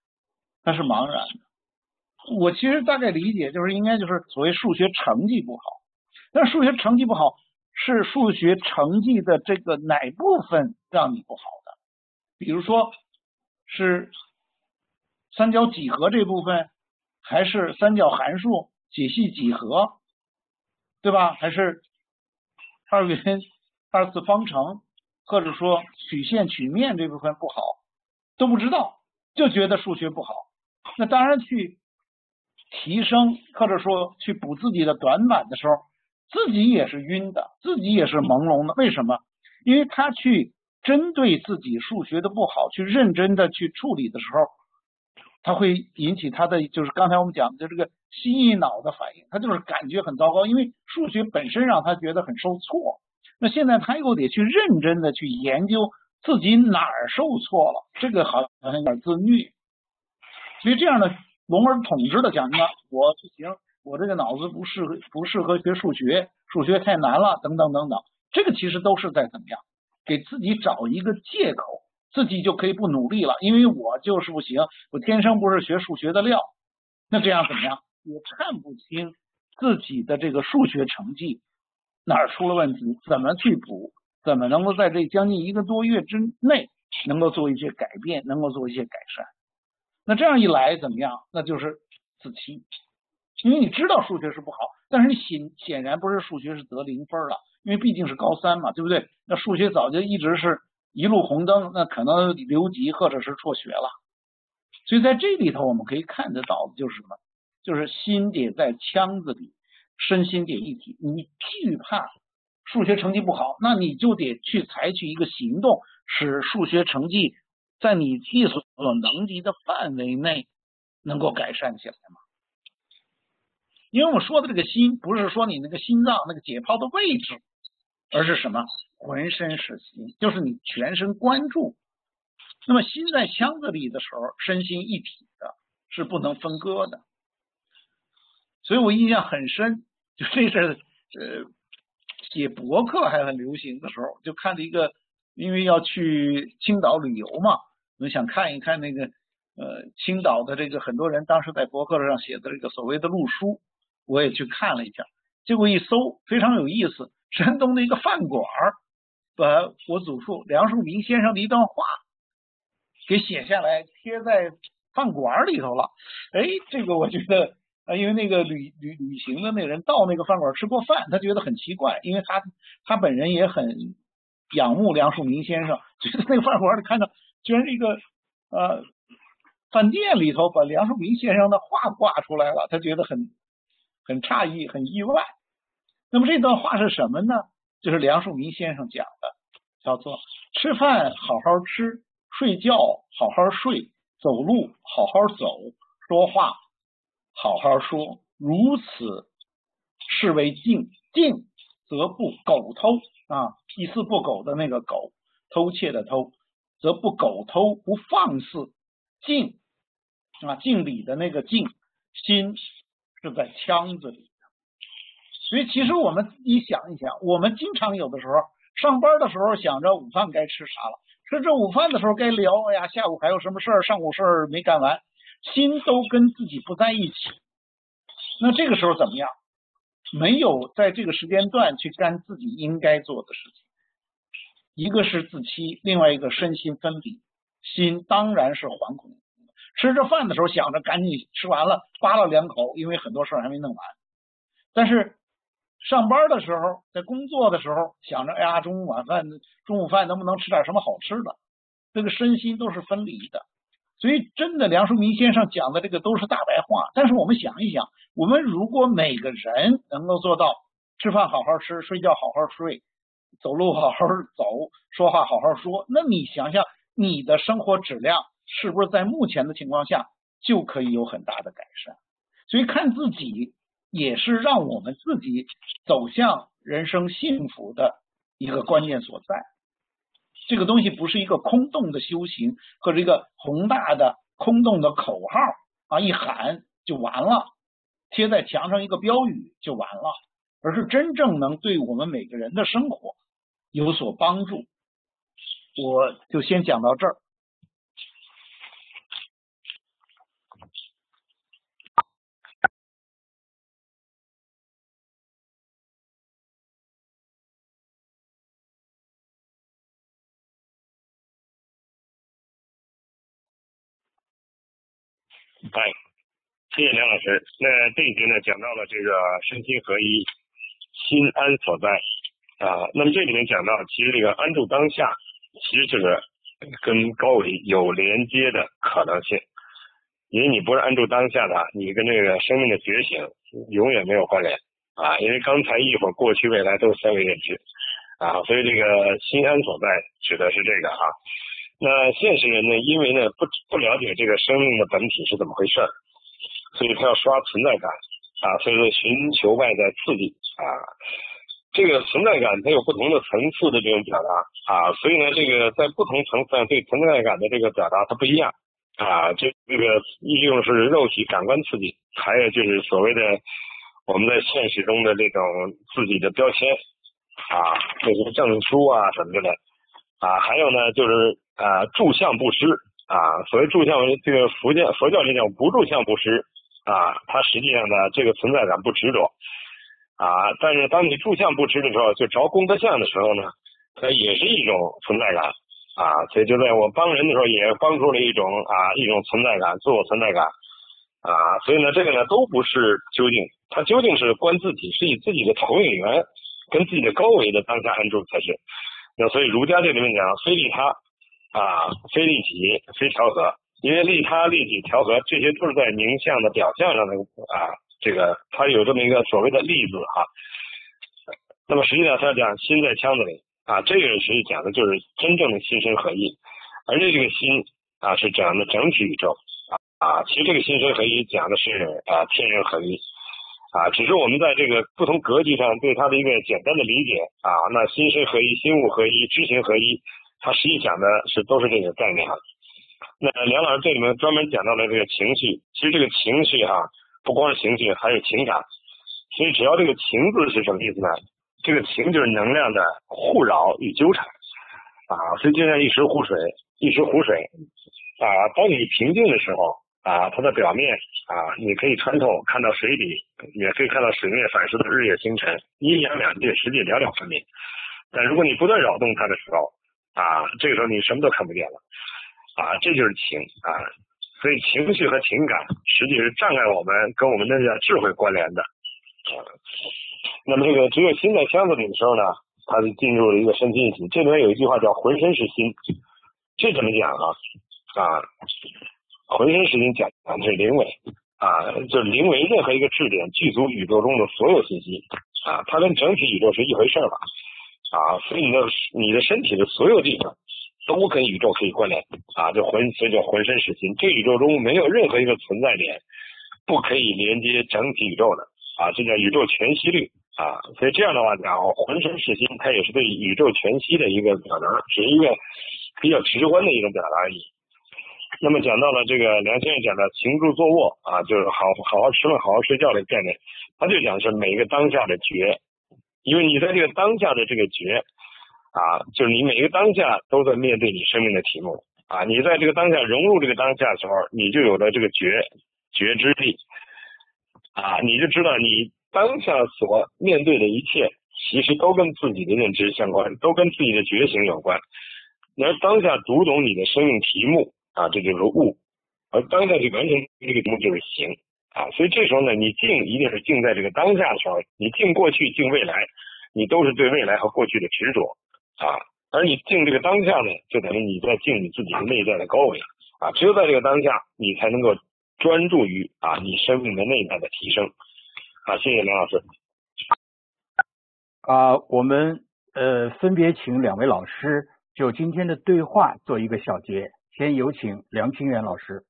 我其实大概理解就是应该就是所谓数学成绩不好，但是数学成绩不好是数学成绩的这个哪部分让你不好的？比如说是三角几何这部分，还是三角函数解析几何，对吧？还是二元二次方程，或者说曲线曲面这部分不好，都不知道。 就觉得数学不好。那当然去提升或者说去补自己的短板的时候，自己也是晕的，自己也是朦胧的。为什么？因为他去针对自己数学的不好，去认真的去处理的时候，他会引起他的就是刚才我们讲的这个心脑的反应，他就是感觉很糟糕，因为数学本身让他觉得很受挫。那现在他又得去认真的去研究自己哪儿受挫了，这个好像有点自虐。所以这样的笼而统之的讲呢，我不行，我这个脑子不适合学数学，数学太难了，等等等等，这个其实都是在怎么样给自己找一个借口，自己就可以不努力了，因为我就是不行，我天生不是学数学的料。那这样怎么样？也看不清自己的这个数学成绩哪儿出了问题，怎么去补，怎么能够在这将近1个多月之内能够做一些改变，能够做一些改善。那这样一来怎么样？那就是自欺，因为你知道数学是不好，但是你显然不是数学是得0分了，因为毕竟是高3嘛，对不对？那数学早就一直是一路红灯，那可能留级或者是辍学了。所以在这里头我们可以看得到的就是什么？就是心得在腔子里，身心得一体。你惧怕数学成绩不好，那你就得去采取一个行动，使数学成绩在你力所能及的范围内能够改善起来嘛。因为我们说的这个心，不是说你那个心脏那个解剖的位置，而是什么？浑身是心，就是你全身关注。那么心在腔子里的时候，身心一体的，是不能分割的。所以我印象很深，就这是写博客还很流行的时候，就看了一个，因为要去青岛旅游嘛，我想看一看那个青岛的这个很多人当时在博客上写的这个所谓的路书，我也去看了一下，结果一搜非常有意思，山东的一个饭馆把我祖父梁漱溟先生的一段话给写下来贴在饭馆里头了。哎，这个我觉得因为那个旅行的那个人到那个饭馆吃过饭，他觉得很奇怪，因为他本人也很仰慕梁漱溟先生，觉得那个饭馆里看到居然这个饭店里头把梁漱溟先生的话挂出来了，他觉得很诧异，很意外。那么这段话是什么呢？就是梁漱溟先生讲的，叫做吃饭好好吃，睡觉好好睡，走路好好走，说话好好说，如此是为静。静则不苟偷啊，一丝不苟的那个苟，偷窃的偷，则不苟偷，不放肆。静啊，敬礼的那个敬，心是在腔子里的。所以其实我们自己想一想，我们经常有的时候上班的时候想着午饭该吃啥了，吃这午饭的时候该聊，哎呀，下午还有什么事儿，上午事儿没干完，心都跟自己不在一起。那这个时候怎么样？没有在这个时间段去干自己应该做的事情，一个是自欺，另外一个身心分离，心当然是惶恐。吃着饭的时候想着赶紧吃完了，扒了2口，因为很多事还没弄完。但是上班的时候，在工作的时候想着，哎呀，中午饭能不能吃点什么好吃的？这个身心都是分离的。所以真的梁漱溟先生讲的这个都是大白话，但是我们想一想，我们如果每个人能够做到吃饭好好吃，睡觉好好睡，走路好好走，说话好好说，那你想想你的生活质量是不是在目前的情况下就可以有很大的改善？所以看自己也是让我们自己走向人生幸福的一个关键所在。这个东西不是一个空洞的修行和这个宏大的空洞的口号啊，一喊就完了，贴在墙上一个标语就完了，而是真正能对我们每个人的生活有所帮助。我就先讲到这儿。 谢谢梁老师。那这一节呢，讲到了这个身心合一，心安所在啊。那么这里面讲到，其实这个安住当下，其实就是跟高维有连接的可能性。因为你不是安住当下的，你跟这个生命的觉醒永远没有关联啊！因为刚才一会儿过去未来都是三维认知啊，所以这个心安所在指的是这个啊。那现实人呢，因为呢不了解这个生命的本体是怎么回事，所以他要刷存在感啊，所以说寻求外在刺激啊。这个存在感它有不同的层次的这种表达啊，所以呢，这个在不同层次上对存在感的这个表达它不一样啊。这个一种是肉体感官刺激，还有就是所谓的我们在现实中的这种自己的标签啊，这些证书啊什么的啊，还有呢就是住相不施啊。所谓住相，这个佛教里讲不住相不施啊，它实际上呢这个存在感不执着啊。但是当你住相不施的时候，就着功德相的时候呢，它也是一种存在感啊。所以就在我帮人的时候，也帮助了一种存在感，自我存在感啊。所以呢，这个呢都不是究竟，它究竟是观自己，是以自己的投影源跟自己的高维的当下安住才是。那所以儒家这里面讲，非利他啊，非利己，非调和。因为利他、利己、调和，这些都是在名相的表象上的这个它有这么一个所谓的例子啊。那么实际上他讲心在腔子里啊，这个实际讲的就是真正的心身合一，而这个心啊是讲的整体宇宙啊。其实这个心身合一讲的是天人合一啊，只是我们在这个不同格局上对它的一个简单的理解啊。那心身合一、心物合一、知行合一，它实际讲的都是这个概念。那梁老师这里面专门讲到了这个情绪，其实这个情绪不光是情绪，还有情感。所以只要这个情字是什么意思呢？这个情就是能量的互扰与纠缠啊，所以就像一池湖水啊，当你平静的时候啊，它的表面你可以穿透看到水底，也可以看到水面反射的日月星辰，阴阳两界实际了了分明。但如果你不断扰动它的时候这个时候你什么都看不见了这就是情所以情绪和情感实际是障碍我们跟我们的智慧关联的那么这个只有心在腔子里的时候呢，它就进入了一个身心一体。这里面有一句话叫浑身是心，这怎么讲浑身是心讲的是灵为就是灵为任何一个质点具足宇宙中的所有信息它跟整体宇宙是一回事了所以你的身体的所有地方都跟宇宙可以关联所以叫浑身是心。这宇宙中没有任何一个存在点不可以连接整体宇宙的这叫宇宙全息律所以这样的话讲浑身是心，它也是对宇宙全息的一个表达，只是一个比较直观的一种表达而已。那么讲到了这个梁先生讲的行住坐卧就是好好吃饭好好睡觉的概念，他就讲是每个当下的觉，因为你在这个当下的这个觉就是你每个当下都在面对你生命的题目你在这个当下融入这个当下的时候，你就有了这个觉知力你就知道你当下所面对的一切其实都跟自己的认知相关，都跟自己的觉醒有关。而当下读懂你的生命题目这就是悟，而当下去完成这个题目就是行所以这时候呢，你静一定是静在这个当下的时候，你静过去静未来，你都是对未来和过去的执着而你静这个当下呢，就等于你在静你自己的内在的高维只有在这个当下，你才能够专注于你生命的内在的提升谢谢梁老师我们分别请两位老师就今天的对话做一个小结。先有请梁清源老师。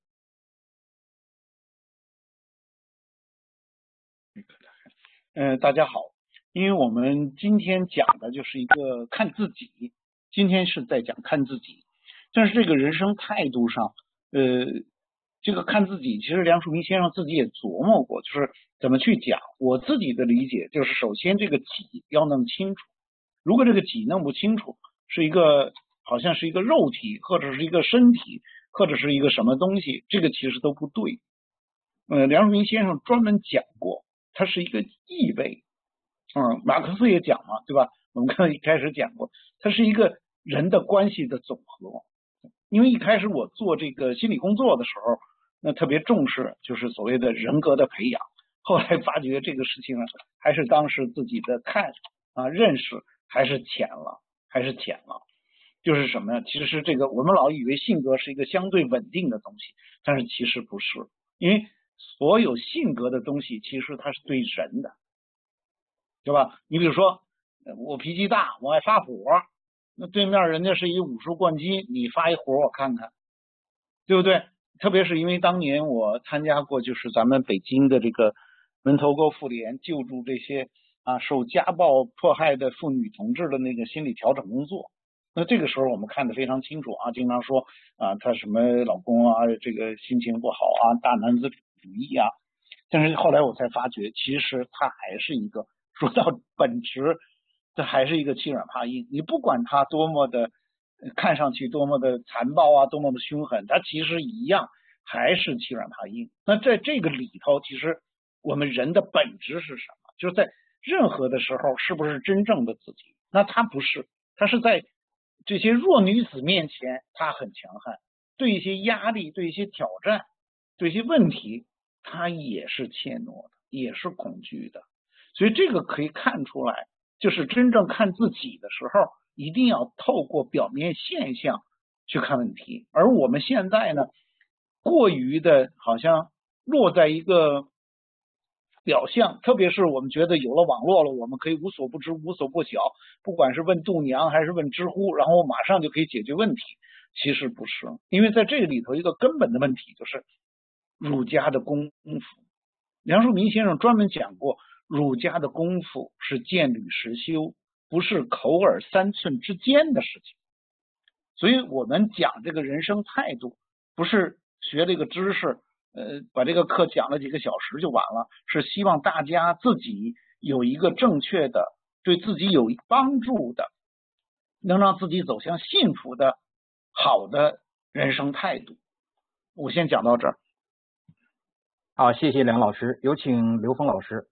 大家好，因为我们今天讲的就是一个看自己，今天是在讲看自己，但是这个人生态度上这个看自己，其实梁漱溟先生自己也琢磨过，就是怎么去讲。我自己的理解就是，首先这个己要弄清楚，如果这个己弄不清楚，是一个好像是一个肉体，或者是一个身体，或者是一个什么东西，这个其实都不对。梁漱溟先生专门讲过，它是一个意味。马克思也讲嘛，对吧？我们刚才一开始讲过，它是一个人的关系的总和。因为一开始我做这个心理工作的时候，那特别重视就是所谓的人格的培养。后来发觉这个事情呢，还是当时自己的认识还是浅了。 就是什么呀？其实是这个我们老以为性格是一个相对稳定的东西，但是其实不是，因为所有性格的东西其实它是对人的，对吧？你比如说我脾气大，我爱发火，那对面人家是一武术冠军，你发一火我看看，对不对？特别是因为当年我参加过就是咱们北京的这个门头沟妇联救助这些受家暴迫害的妇女同志的那个心理调整工作，那这个时候我们看得非常清楚经常说她什么老公这个心情不好大男子主义但是后来我才发觉其实他还是一个说到本质，这还是一个欺软怕硬，你不管他多么的看上去多么的残暴多么的凶狠，他其实一样还是欺软怕硬。那在这个里头，其实我们人的本质是什么？就是在任何的时候是不是真正的自己？那他不是，他是在这些弱女子面前他很强悍，对一些压力，对一些挑战，对一些问题他也是怯懦的，也是恐惧的。所以这个可以看出来，就是真正看自己的时候一定要透过表面现象去看问题，而我们现在呢过于的好像落在一个表象，特别是我们觉得有了网络了，我们可以无所不知无所不晓，不管是问度娘还是问知乎，然后马上就可以解决问题。其实不是，因为在这个里头一个根本的问题就是儒家的功夫。梁漱溟先生专门讲过，儒家的功夫是见履实修，不是口耳三寸之间的事情。所以我们讲这个人生态度，不是学这个知识把这个课讲了几个小时就完了，是希望大家自己有一个正确的，对自己有帮助的，能让自己走向幸福的好的人生态度。我先讲到这儿。 好，谢谢梁老师，有请刘峰老师。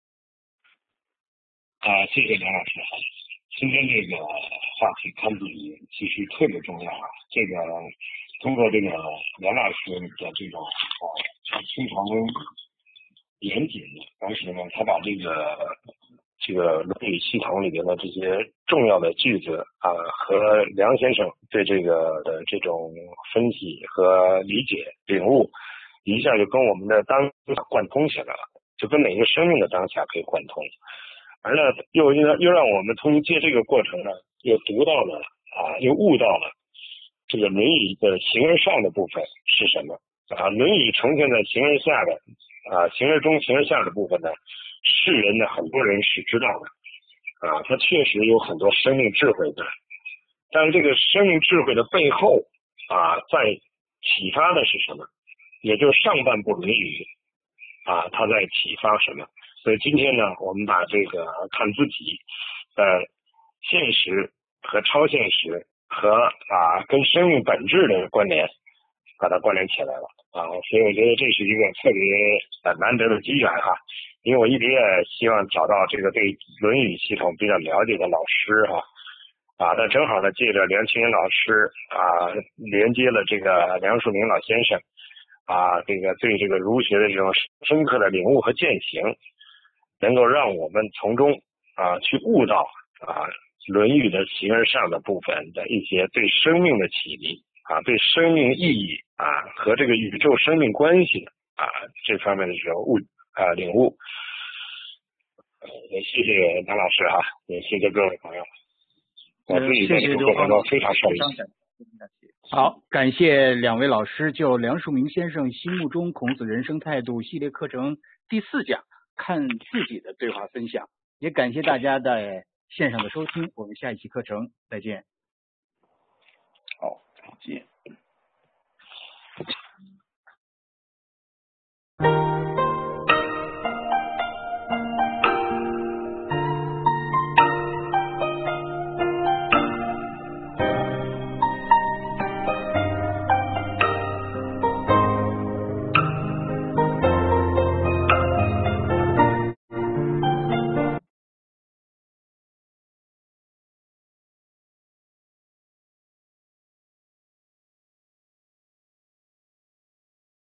谢谢梁老师。今天这个话题看自己其实特别重要这个通过这个梁老师的这种非常严谨的，同时呢，他把这个论语系统里边的这些重要的句子和梁先生对这个的这种分析和理解领悟，一下就跟我们的当下贯通起来了，就跟每个生命的当下可以贯通。而呢，又让我们通过这个过程呢，又读到了又悟到了这个《论语》的形而上的部分是什么《论语》呈现在形而下的形而中形而下的部分呢，世人呢很多人是知道的它确实有很多生命智慧的，但是这个生命智慧的背后在启发的是什么？也就是上半部《论语》它在启发什么？所以今天呢，我们把这个看自己现实和超现实和跟生命本质的关联，把它关联起来了所以我觉得这是一个特别难得的机缘因为我一直也希望找到这个对《论语》系统比较了解的老师那正好呢，借着梁清源老师连接了这个梁漱溟老先生这个对这个儒学的这种深刻的领悟和践行，能够让我们从中去悟到《论语》的形而上的部分的一些对生命的启迪对生命意义和这个宇宙生命关系这方面的这种领悟。也谢谢梁老师也谢谢各位朋友。我自己在这个过程中非常受益。 好，感谢两位老师就梁漱溟先生心目中孔子人生态度系列课程第4讲看自己的对话分享，也感谢大家在线上的收听，我们下一期课程再见。